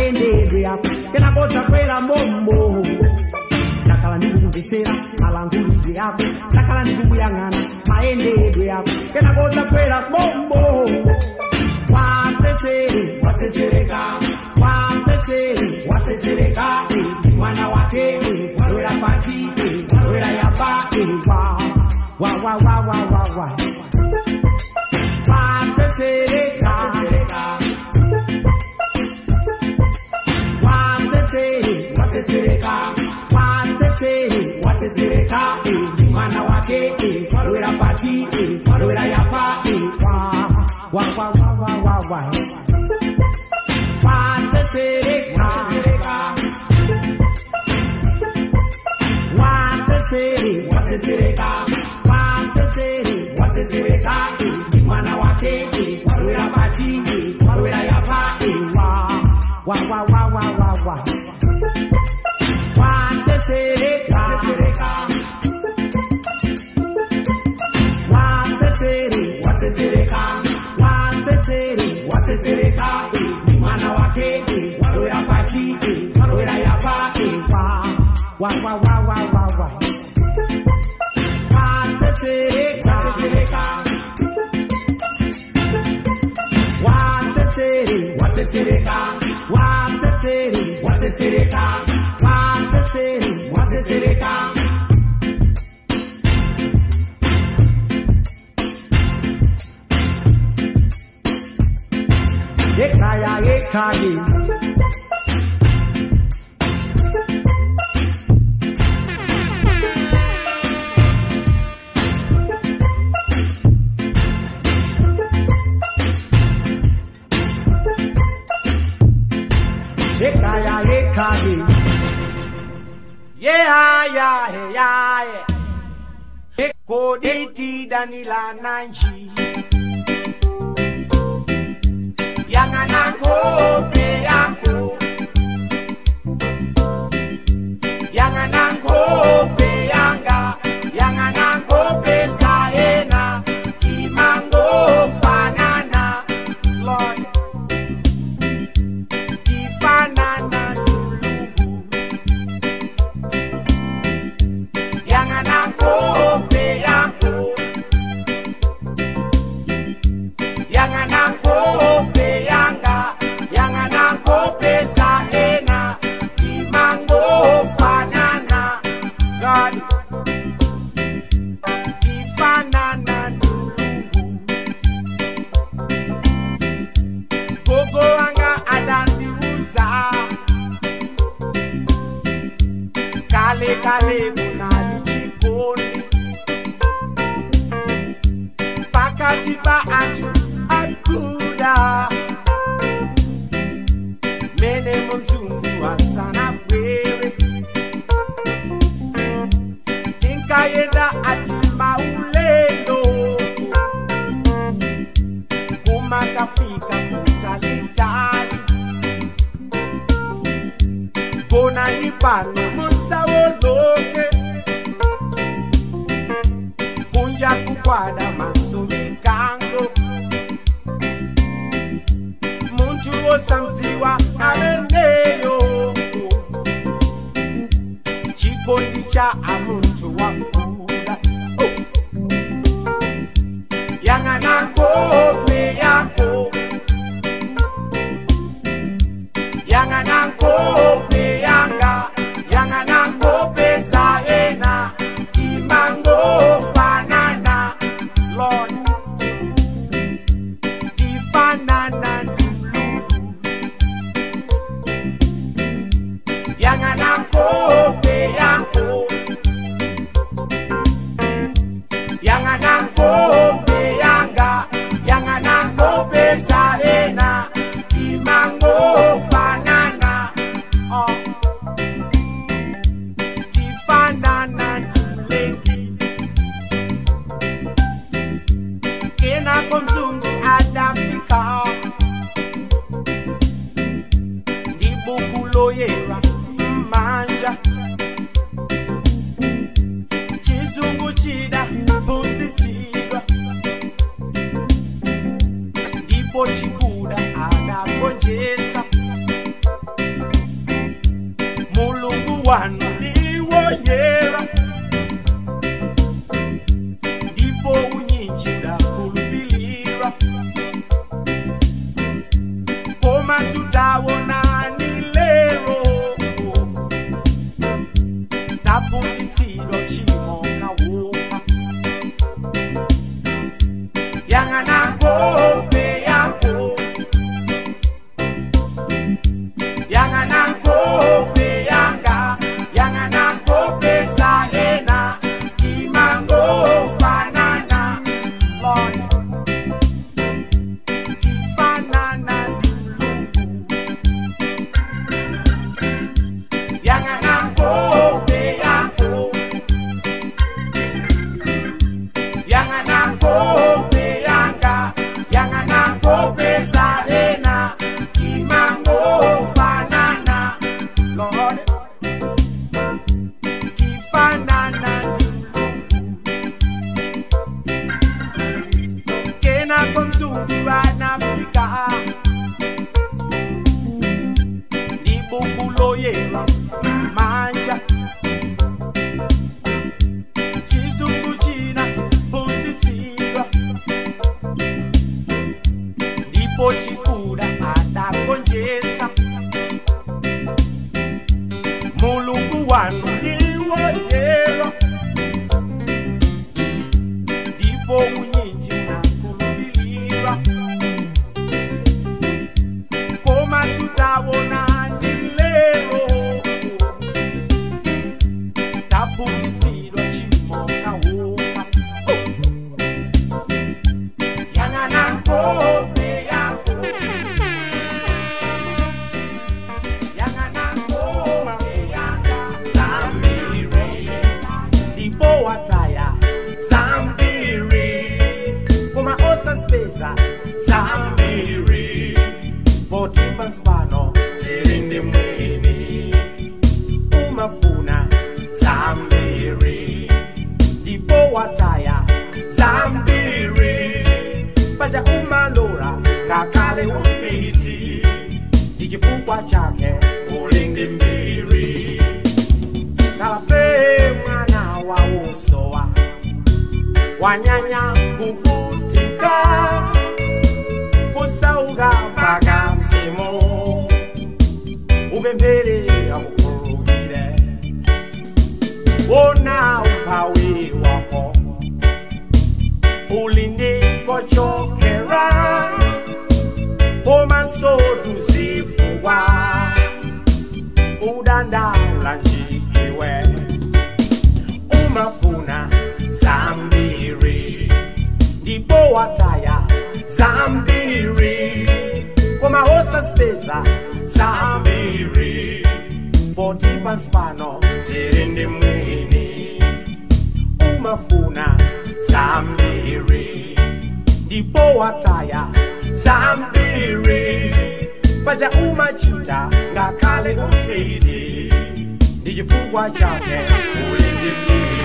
maende bria kena kota kwela mombo takala ndikukumvetsera malangulidwe yako takala ndikukuyang'ana maendedwe yako kena kota kwela mombo wateteri watetereka wateteri watetereka mwana wake warwera pati warwera yapa wa wa wa wa wa wa watetereka wateteri watetereka wateteri watetereka mwana wake warwera pati warwera yapa wa wa wa wa wa wa watetereka wateteri watetereka wateteri watetereka mwana wake warwera pati warwera yapa wa wa wa wa wa wa watetereka wateteri watetereka wateteri watetereka mwana wake warwera pati warwera yapa wa wa wa wa wa wa watetereka wateteri watetereka wateteri watetereka wateteri watetereka Ekaya ekagi Ekaya ekagi Yeah yeah yeah yeah Koditi danila nanji Yanganango pe yako Yanganango pe yanga Yanganango pe saena Timango fanana Lord Tifanana tulubu Yanganango pe yako Yanganango pe yanga Yanganango pe saena Timango fanana God Tifanana tulubu Gogo anga adandi uza Kale kale munali chikoni Pakati pa atu akuda Mene mzungu asana wewe Tinka yenda atima ulendo Kumakafika kutalitali Kona nipano musawoloke Kunja kukwada masomikango Muntu osamziwa abendeyo Chikondi cha amuntu wakuda oh. Yanganango pe yako Yanganango pe yanga Yanganango pe saena Timango fanana Lord Tifanana tulubu Yanganango pe yako Yanganango pe yanga Yanganango pe saena Timango fanana oh. Tifanana tulengi Kena komzungu adafika Ndibukulo yera manja Chizungu chida positiva Ndipo chikuda adaponjetsa wanu niwo yera ndipo unyinji udakhulupilira koma tutawonani lero taphunzitsidwa chimo kawoka yang'ana nkhope yako yang'ana nkhope yanga yang'ana nkhope zahena timangofanana Lord tifanana ndi Mulungu yang'ana nkhope yako yang'ana nkhope yanga yang'ana nkhope zahena timangofanana Lord tifanana ndi Mulungu kena konzungu anafika libukuloyera manja chizungu china phunzitsidwa ndipo chikuda adagonjetsa Mulungu wanu ndiwo yera ndipo unyinji unakhulupilira koma tutawonani lero taphunzitsidwa chimo kawoka yang'ana nkhope yako yang'ana nkhope yanga zambiri ndipo wataya zambiri koma osaspeza zambiri poti panspano zirinde mwini umafuna zambiri ndipo wataya zambiri paja umalora ngakale ufiti ichifukwa chake ulindi mbiri kafe mwana wa usowa wanyanya kuvutika kusauga mpaka msimu ubembere akukurugire wona upawi wako ulindi kochokera omansotu zifugwa udandaula njikiwe umafuna zambiri ndipo wataya zambiri koma osaspeza zambiri poti panspano zirindi mwini umafuna zambiri ndipo wataya zambiri paja umachita ngakale ufiti ndichifukwa chake ulindi mbiri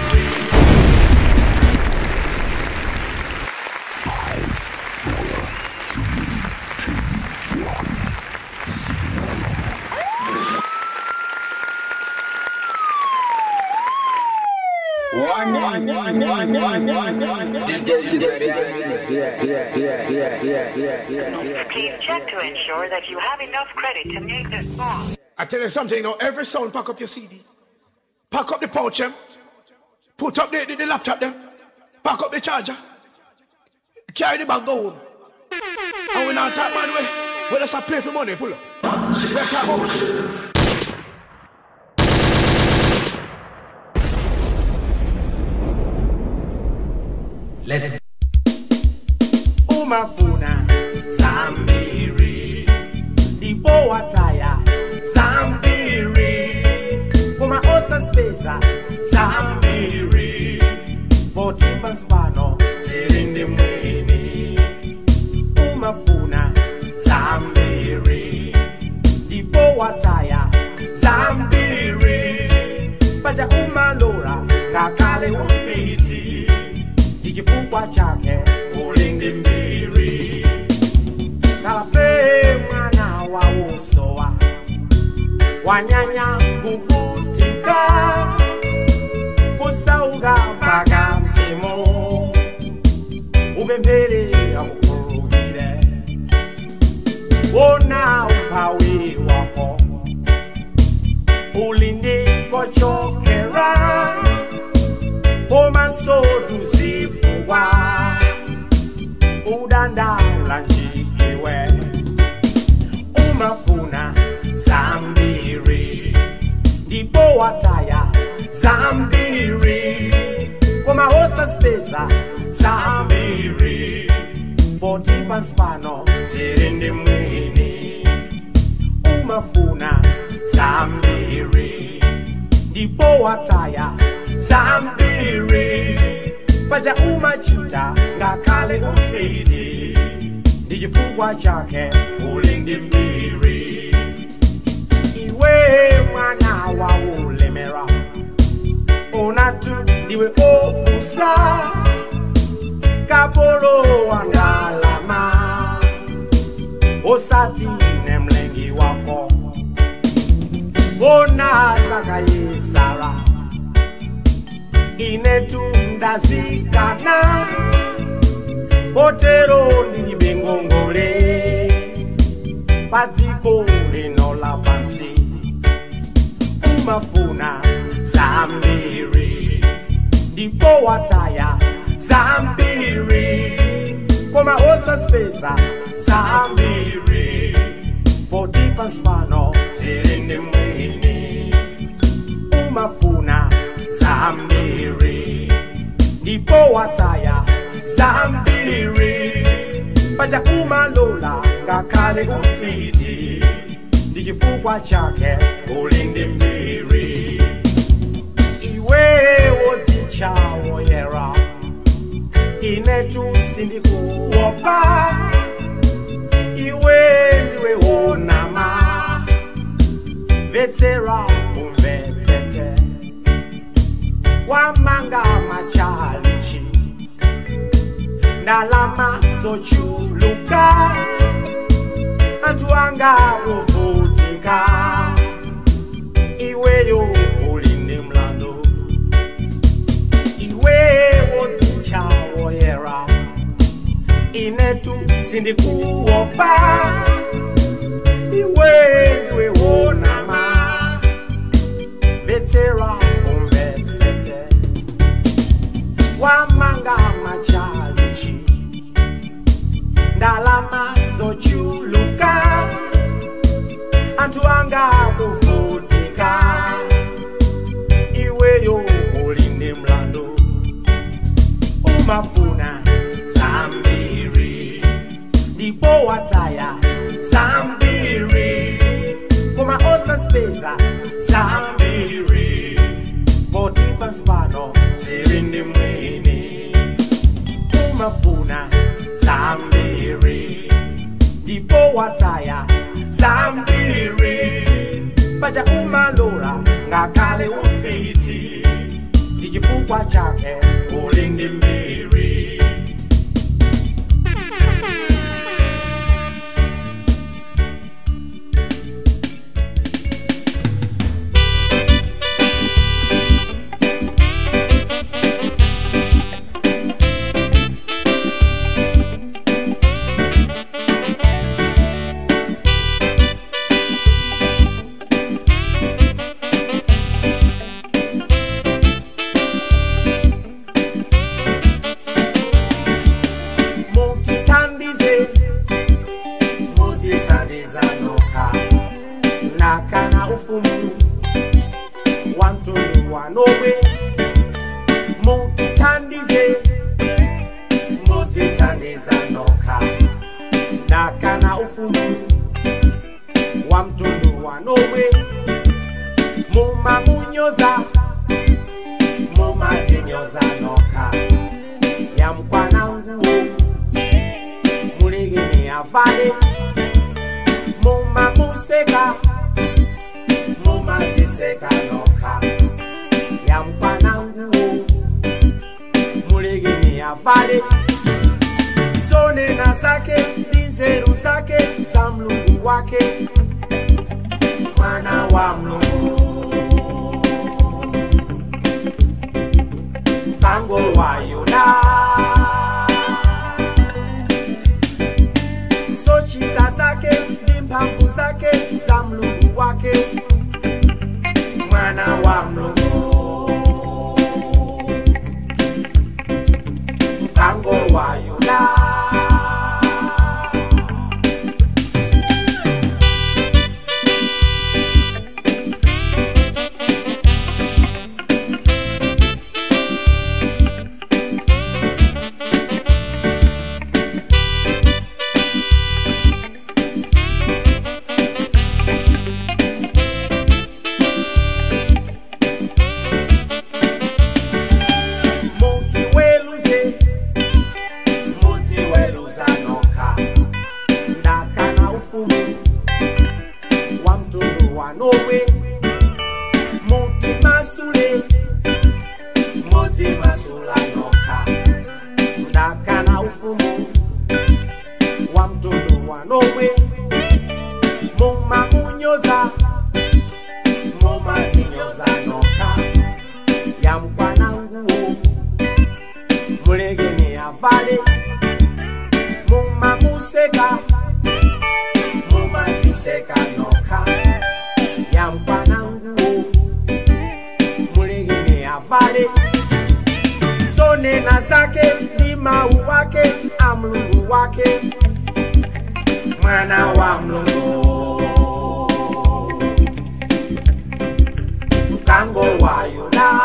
One, one, one, one, one, one, one. D J Chizzariana is here, here, here, here, here, here, here. Please check to ensure that you have enough credit to make this song. I tell you something, you know, every sound pack up your C D. Pack up the pouch them. Put up the, the, the laptop them. Pack up the charger. Carry the bag go home. And we not talk man way. We just pay for money, pull up. Let's talk about Let's umafuna zambiri ndipo wataya zambiri koma osaspeza zambiri poti panspano zirindi mwini umafuna zambiri ndipo wataya zambiri paja umalora ngakale ufiti ichifukwa chake ulindi mbiri kafe mwana wa usowa wanyanya kuvutika wachokera Oman sodu zifugwa Udanda ulanjiwe Umafuna Zambiri Ndipo wataya Zambiri Koma hosa spesa Zambiri Boti panspano Zirindi mwini Umafuna Zambiri Ndipo wataya Zambiri Paja umachita ngakale ufiti Dijifugwa chake ulindi mbiri Iwe mwana wa ulemera Onatu niwe opusa Kapolo wangalama Osati nemlengi wako Ona zaka yesara Inetu ndazikana Potero ndi bengongole Padziko lino la pansi Umafuna Zambiri Ndipo wataya Zambiri Koma osa spesa Zambiri Poti panspano Zirindi mwini Umafuna Zambiri Ndipo wataya Zambiri Paja umalola ngakale ufiti Dijifugwa chake ulindi mbiri Iwe woticha woyera Inetu sindikuopa Iwe niwe wonama Vetera umvetete Wamanga machalichi Nalama zochuluka Antuanga uvutika Iwe yo ulindi mlando Iwe woticha woyera Inetu sindikuopa Iwe niwe wonama Vetera umvetete Wamanga machalichi Ndalama zochuluka Antuanga kuvutika Iwe yo ulindi mlando Umafuna Zambiri Ndipo wataya Zambiri Koma osa spesa Zambiri Boti panspano Zirindi mwini Umafuna Zambiri Ndipo wataya Zambiri Paja umalora ngakale ufiti Dijifugwa chake ulindi mbiri Nakana ufumu Wantundu wanowe Mutitandize Mutitandiza noka Nakana ufumu Wantundu wanowe Muma munyoza Muma tinyoza noka Yamkwana nguo Muligini avale Muma museka Seka noka Yampana nguo Muligini avale Zone na zake Dinzeru zake Za mlungu wake Mwana wa mlungu Bang masule Modi masula noka Ndaka na ufumu wa mtundu wa nowe Muma munyoza Muma tinyoza noka ya mkwana nguo Mulegeni ya vale Muma museka Muma tiseka noka ya mkwana nguo Mulegeni ya vale Sone na zake ni mau wake amlungu wake Mwana wa mlungu Mkango wa yona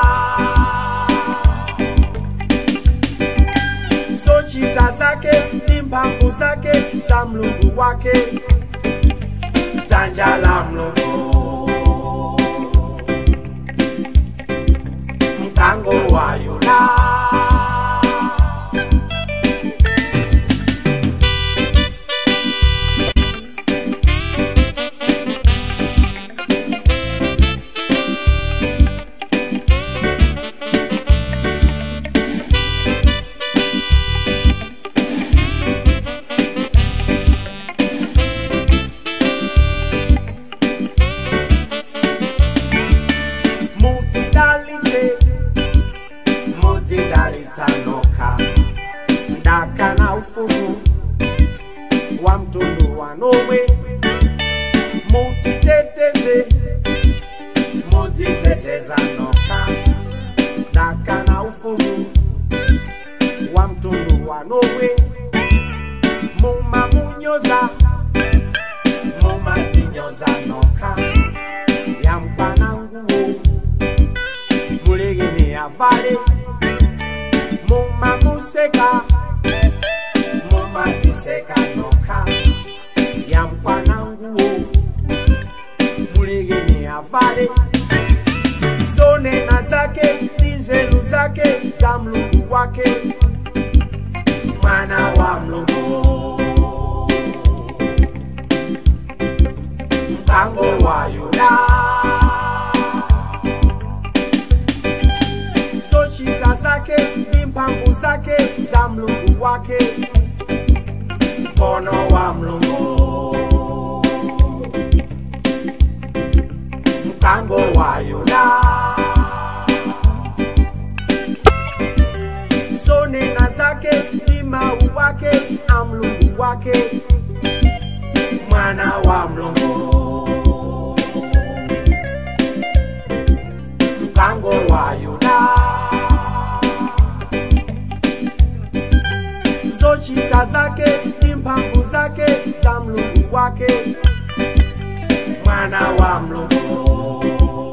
So chita zake ni mpamvu zake za mlungu wake Zanja la mlungu Mkango wa yona Ndaka na ufumu wa mtundu wa nowe Muti teteze Muti teteza noka Ndaka na ufumu wa mtundu wa nowe Muma munyoza Muma tinyoza noka ya mpana nguo Mulegeni ya vale Muma museka Muma tiseka noka ya mpana nguo Mulegeni ya vale Sone na zake Tizelu zake za mlungu wake Mwana wa mlungu Mkango wa yona So chita zake ni mpamvu zake za mlungu wake Mkono wa mlungu Mkango wa yona Sone na zake ni mau wake amlungu wake Mwana wa mlungu Mkango wa yona So chita zake ni mpamvu zake za mlungu wake Mwana wa mlungu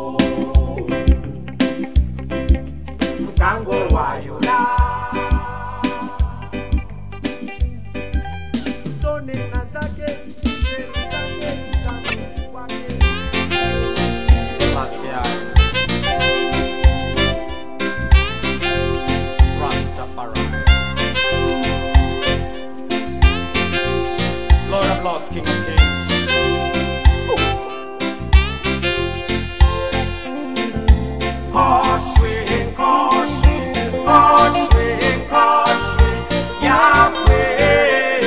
Mkango wa yona Sone na zake Tizelu zake za mlungu wake Sebastian Rastafari Lord of Lords, King of Kings. Causeway, causeway, causeway, causeway, Yahweh.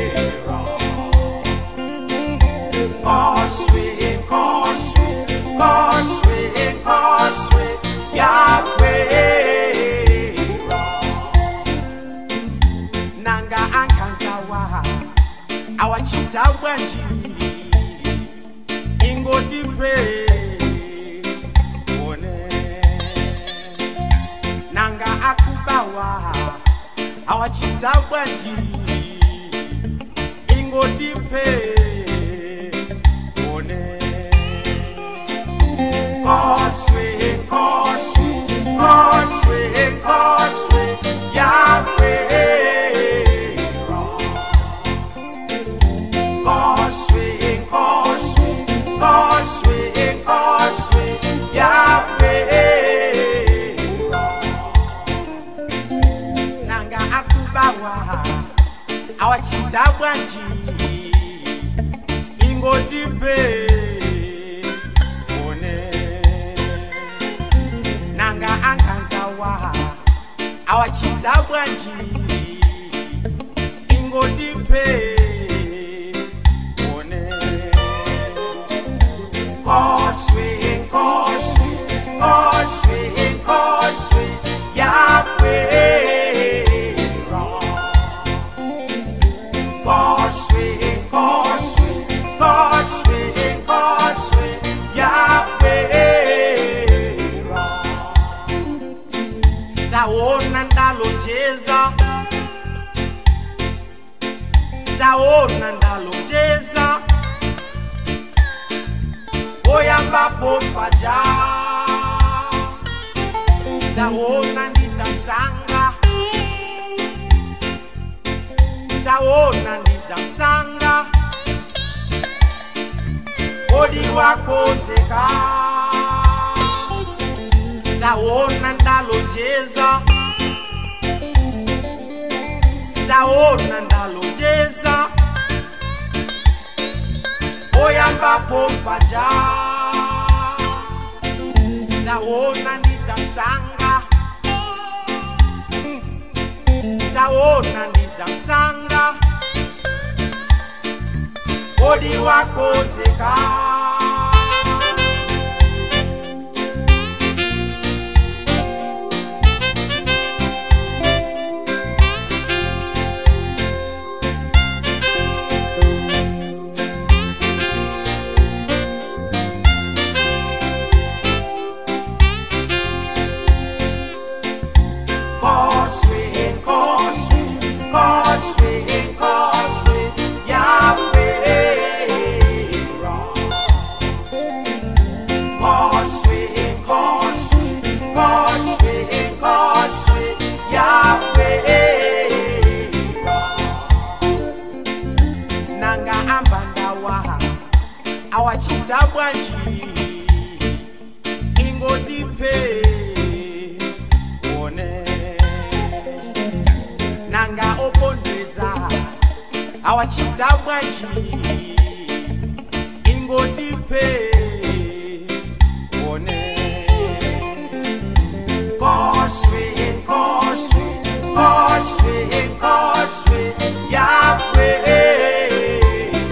Causeway, causeway, causeway, causeway, Yahweh. Nanga ankanzawa. Awachita wanji Ingoti pre One Nanga akubawa Awachita wanji Ingoti pre One Causeway, causeway, causeway, causeway Yahweh Causeway, causeway, causeway, causeway, Yahweh. Nanga akubawa, awachita wanji, ingoti pe, one. wa awachita bwanji ingoti pe one Coswe, Coswe, Coswe, Coswe, Yahweh, Coswe, Coswe, Coswe, Coswe, Yahweh, taona ndalocheza, taona ndalocheza. Oyamba pompaja taona ndidza msanga taona ndidza msanga odi wakozeka taona ndalocheza taona ndalocheza oyamba pompaja taona ndidza msanga taona ndidza msanga odi wakozeka Coswe, Coswe, Coswe, Coswe, Yahweh, Coswe, Coswe, Coswe, Coswe, Yahweh, nanga ambandawa awachita bwanji ingoti pe nanga opondeza awachita bwanji ingoti pe one Coswe, Coswe, Coswe, Coswe, Yahweh,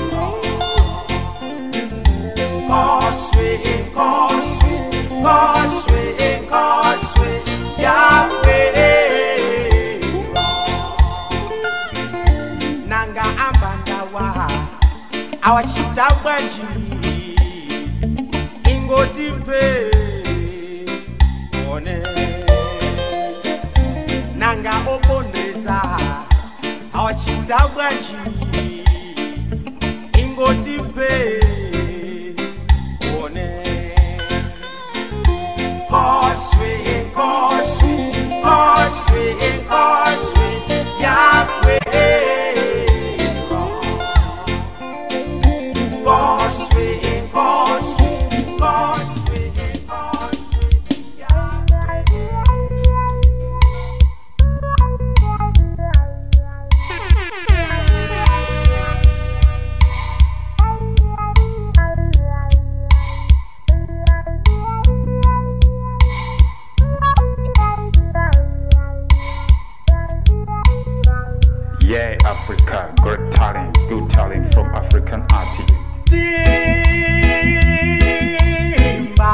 Coswe, Coswe, Coswe, Coswe, Yahweh. Awachita bwanji ingoti pe one nanga opondeza awachita bwanji ingoti pe one Coswe, Coswe, Coswe, Coswe, Yahweh, Coswe, Coswe, Coswe, Coswe, Yahweh. Yeah, Africa, great talent, good talent from African artists. Timba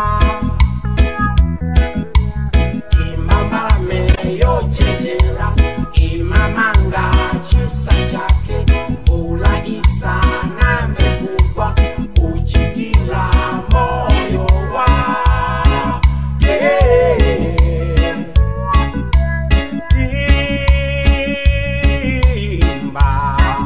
Timba mele yo chenjera Imamanga chisa chake Vula isa na mekubwa Kuchitila moyo wa yeah. Timba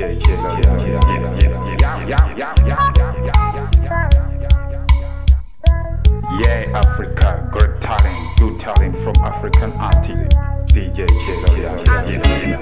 J Chizzariana. Yeah, Africa, great talent, good talent from African artists. D J Chizzariana.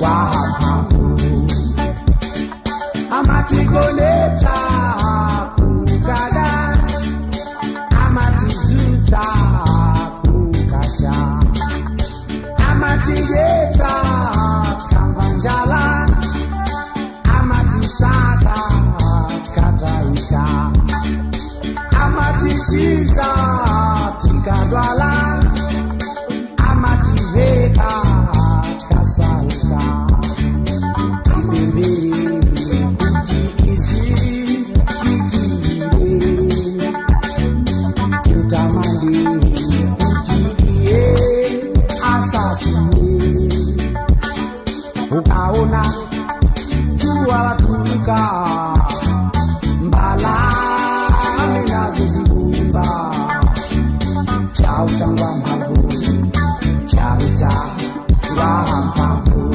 wahamhamu amatigoneta kukada amatizuta kukacha amatiyeta tkamvanjala amatisaka tkataika amatisiza tikadwala amativeka tkasauka ibembere kuti izi itire tutamande kuti iye asasiye ukaona tuwa watuka mbala amenazo zikuimba chau changwa mbavu chauta wahambavu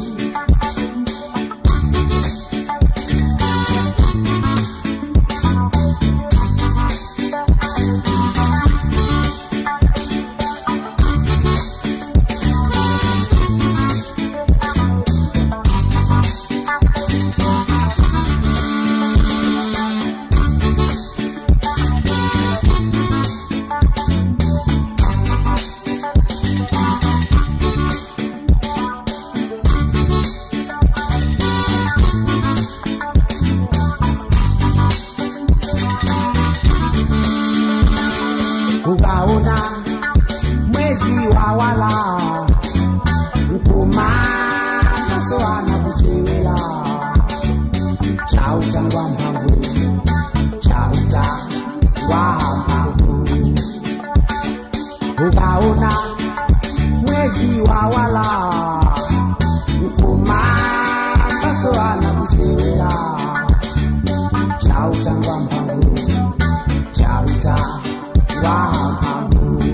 ukaona mwezi wa wala ukuma masoana kusewela chauta wa mbavu chauta wa mbavu ukaona mwezi wa wala ukuma masoana kusewela chauta wa mbavu chauta wahamhamu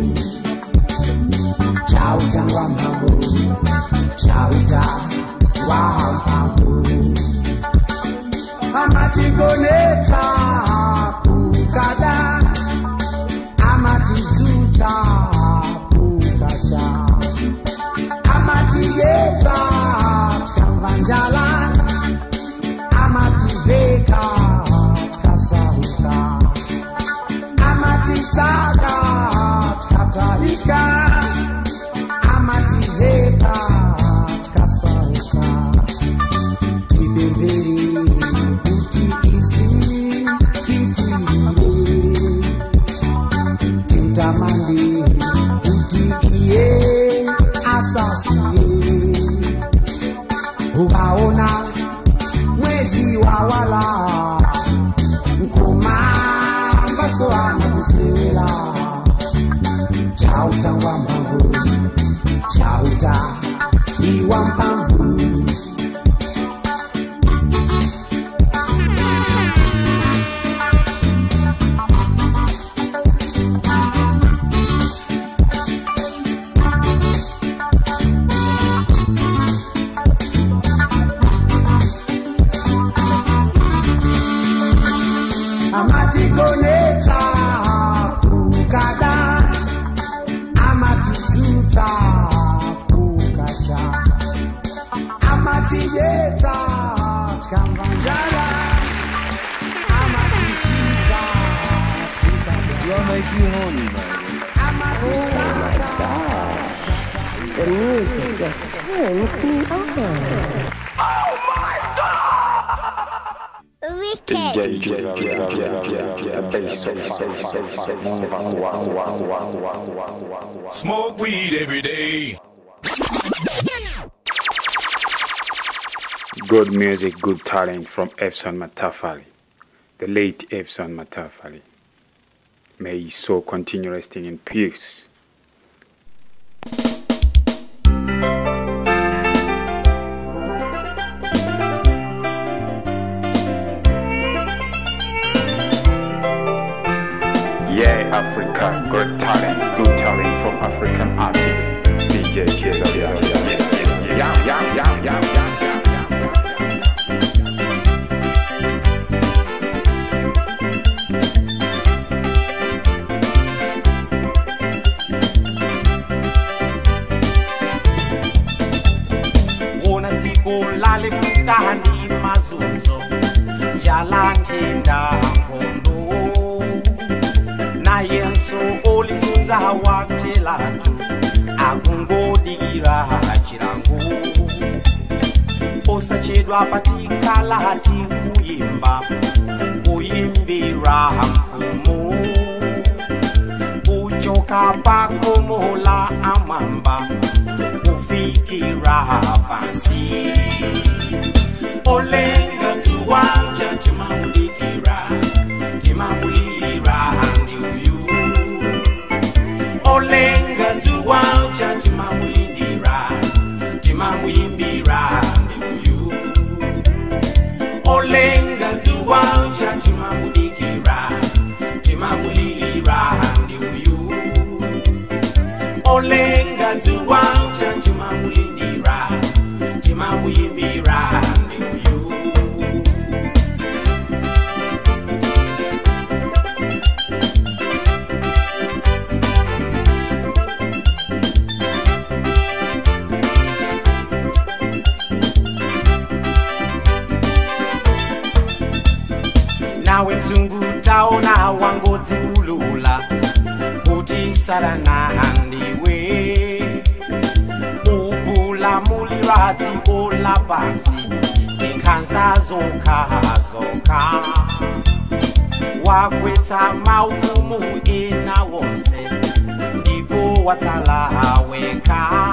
chauta wahamhamu chauta wahamhamu amatigoneta kukada amatizuta kukacha amatiyeta tkamvanjala amativeka tkasahuka amatisaka tkatalika amatiheka tkasauka tibembere kuti izi itirire tintamande kuti iye asasiye ukaona mwezi wa wala nkuma masoana kusewela chauta wa mbavu chauta iwa mbavu amatigoneta kukada amatizuta kukacha amatiyeta tkamvanjala amatichiza You're making me horny, baby. amatisaka The music just turns me on. D J Chizzariana, bass of Smoke weed every day. good music, good talent from Evison Matafale, the late Evison Matafale. May his soul continue resting in peace. Yeah, Africa, good talent, good talent from African artist, D J Chizzariana. Yeah, yeah, yeah, yeah, yeah. Wanna see kolale fukandi mazunzo njala ntenda ngondo naye nso olizunza watelatu akungodira chirango osachedwa patikala hati kuyimba kuyimbira mfumo kuchoka pakomola amamba kufikira pansi olenga tuwanja timamulikira timamulira ndiuyu olenga tuwanja timamulindira timamuyimbira ndiuyu olenga tuwanja timamulira timamulira ndiuyu olenga tuwanja timamulindira timamuyimbira ndiuyu. Nawe mzungu taona wangodzi ulula kuti sarana handiwe ukula mulira dziko la pansi nkhanza zokha zokha wakwetsa maufumu ena wonse ndipo watsala weka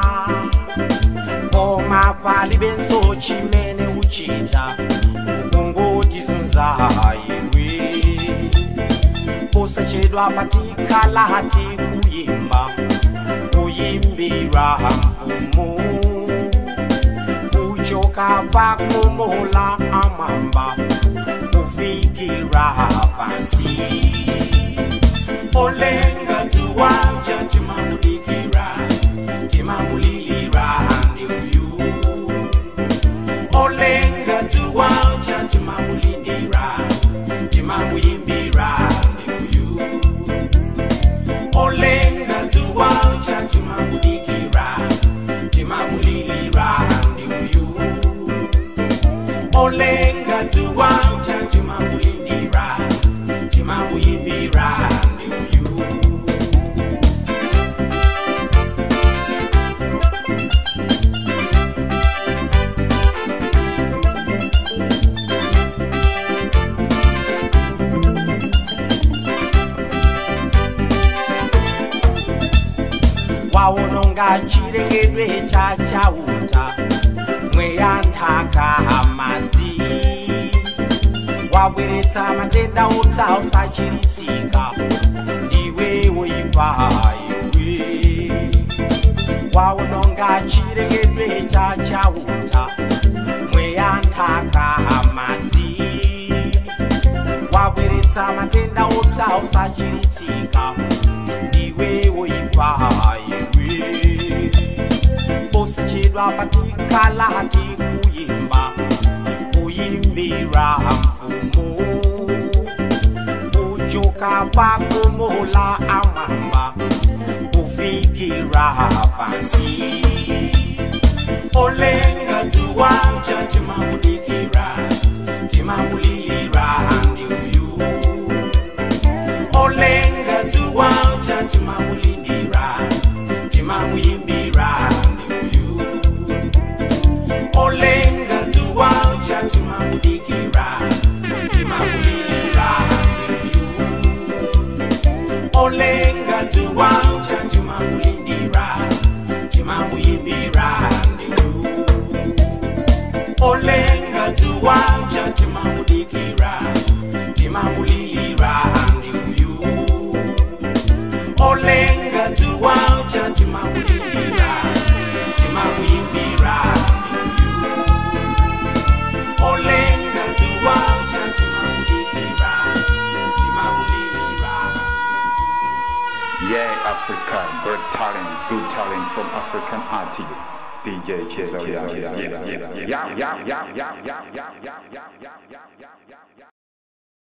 koma palibe nso chimene uchita ukungoti zunza iwe posachedwa patikala hati kuyimba kuyimbira mfumo kuchoka pakomola amamba kufikira pansi olenga tuwanja timamulikira timamulira ndiuyu olenga tuwanja timamulindira timamuyimbira ndiuyu olenga tuwanja timamulindira timamulira ndiuyu olenga tuwanja timamulindira timamuyimbira ndiuyu. Waononga chirengedwe chachauta mweya ntaka madzi wabweretsa matenda utsa usachiritsika ndiwe woipa iwe waononga chirengedwe chachauta mweya ntaka madzi wabweretsa matenda utsa usachiritsika ndiwe woipa iwe posachedwa patikala hati kuyimba kuyimbira mfumo kuchoka pakomola amamba kufikira pansi olenga tuwanja timamulikira timamulira ndiuyu olenga tuwanja timamulindira timamuyimbira ndiuyu olenga tuwanja timamulindira timamulindira ndiuyu olenga tuwanja timamulindira timamuyimbira ndiuyu olenga tuwanja timamulindira timamulindira ndiuyu olenga tuwanja timamulindira timamuyimbira ndiuyu olenga tuwanja timamulindira timamulindira. Yeah, Africa, great talent, good talent from African artists. D J Chizzariana. Yeah, yeah, yeah, yeah, yeah, yeah, yeah.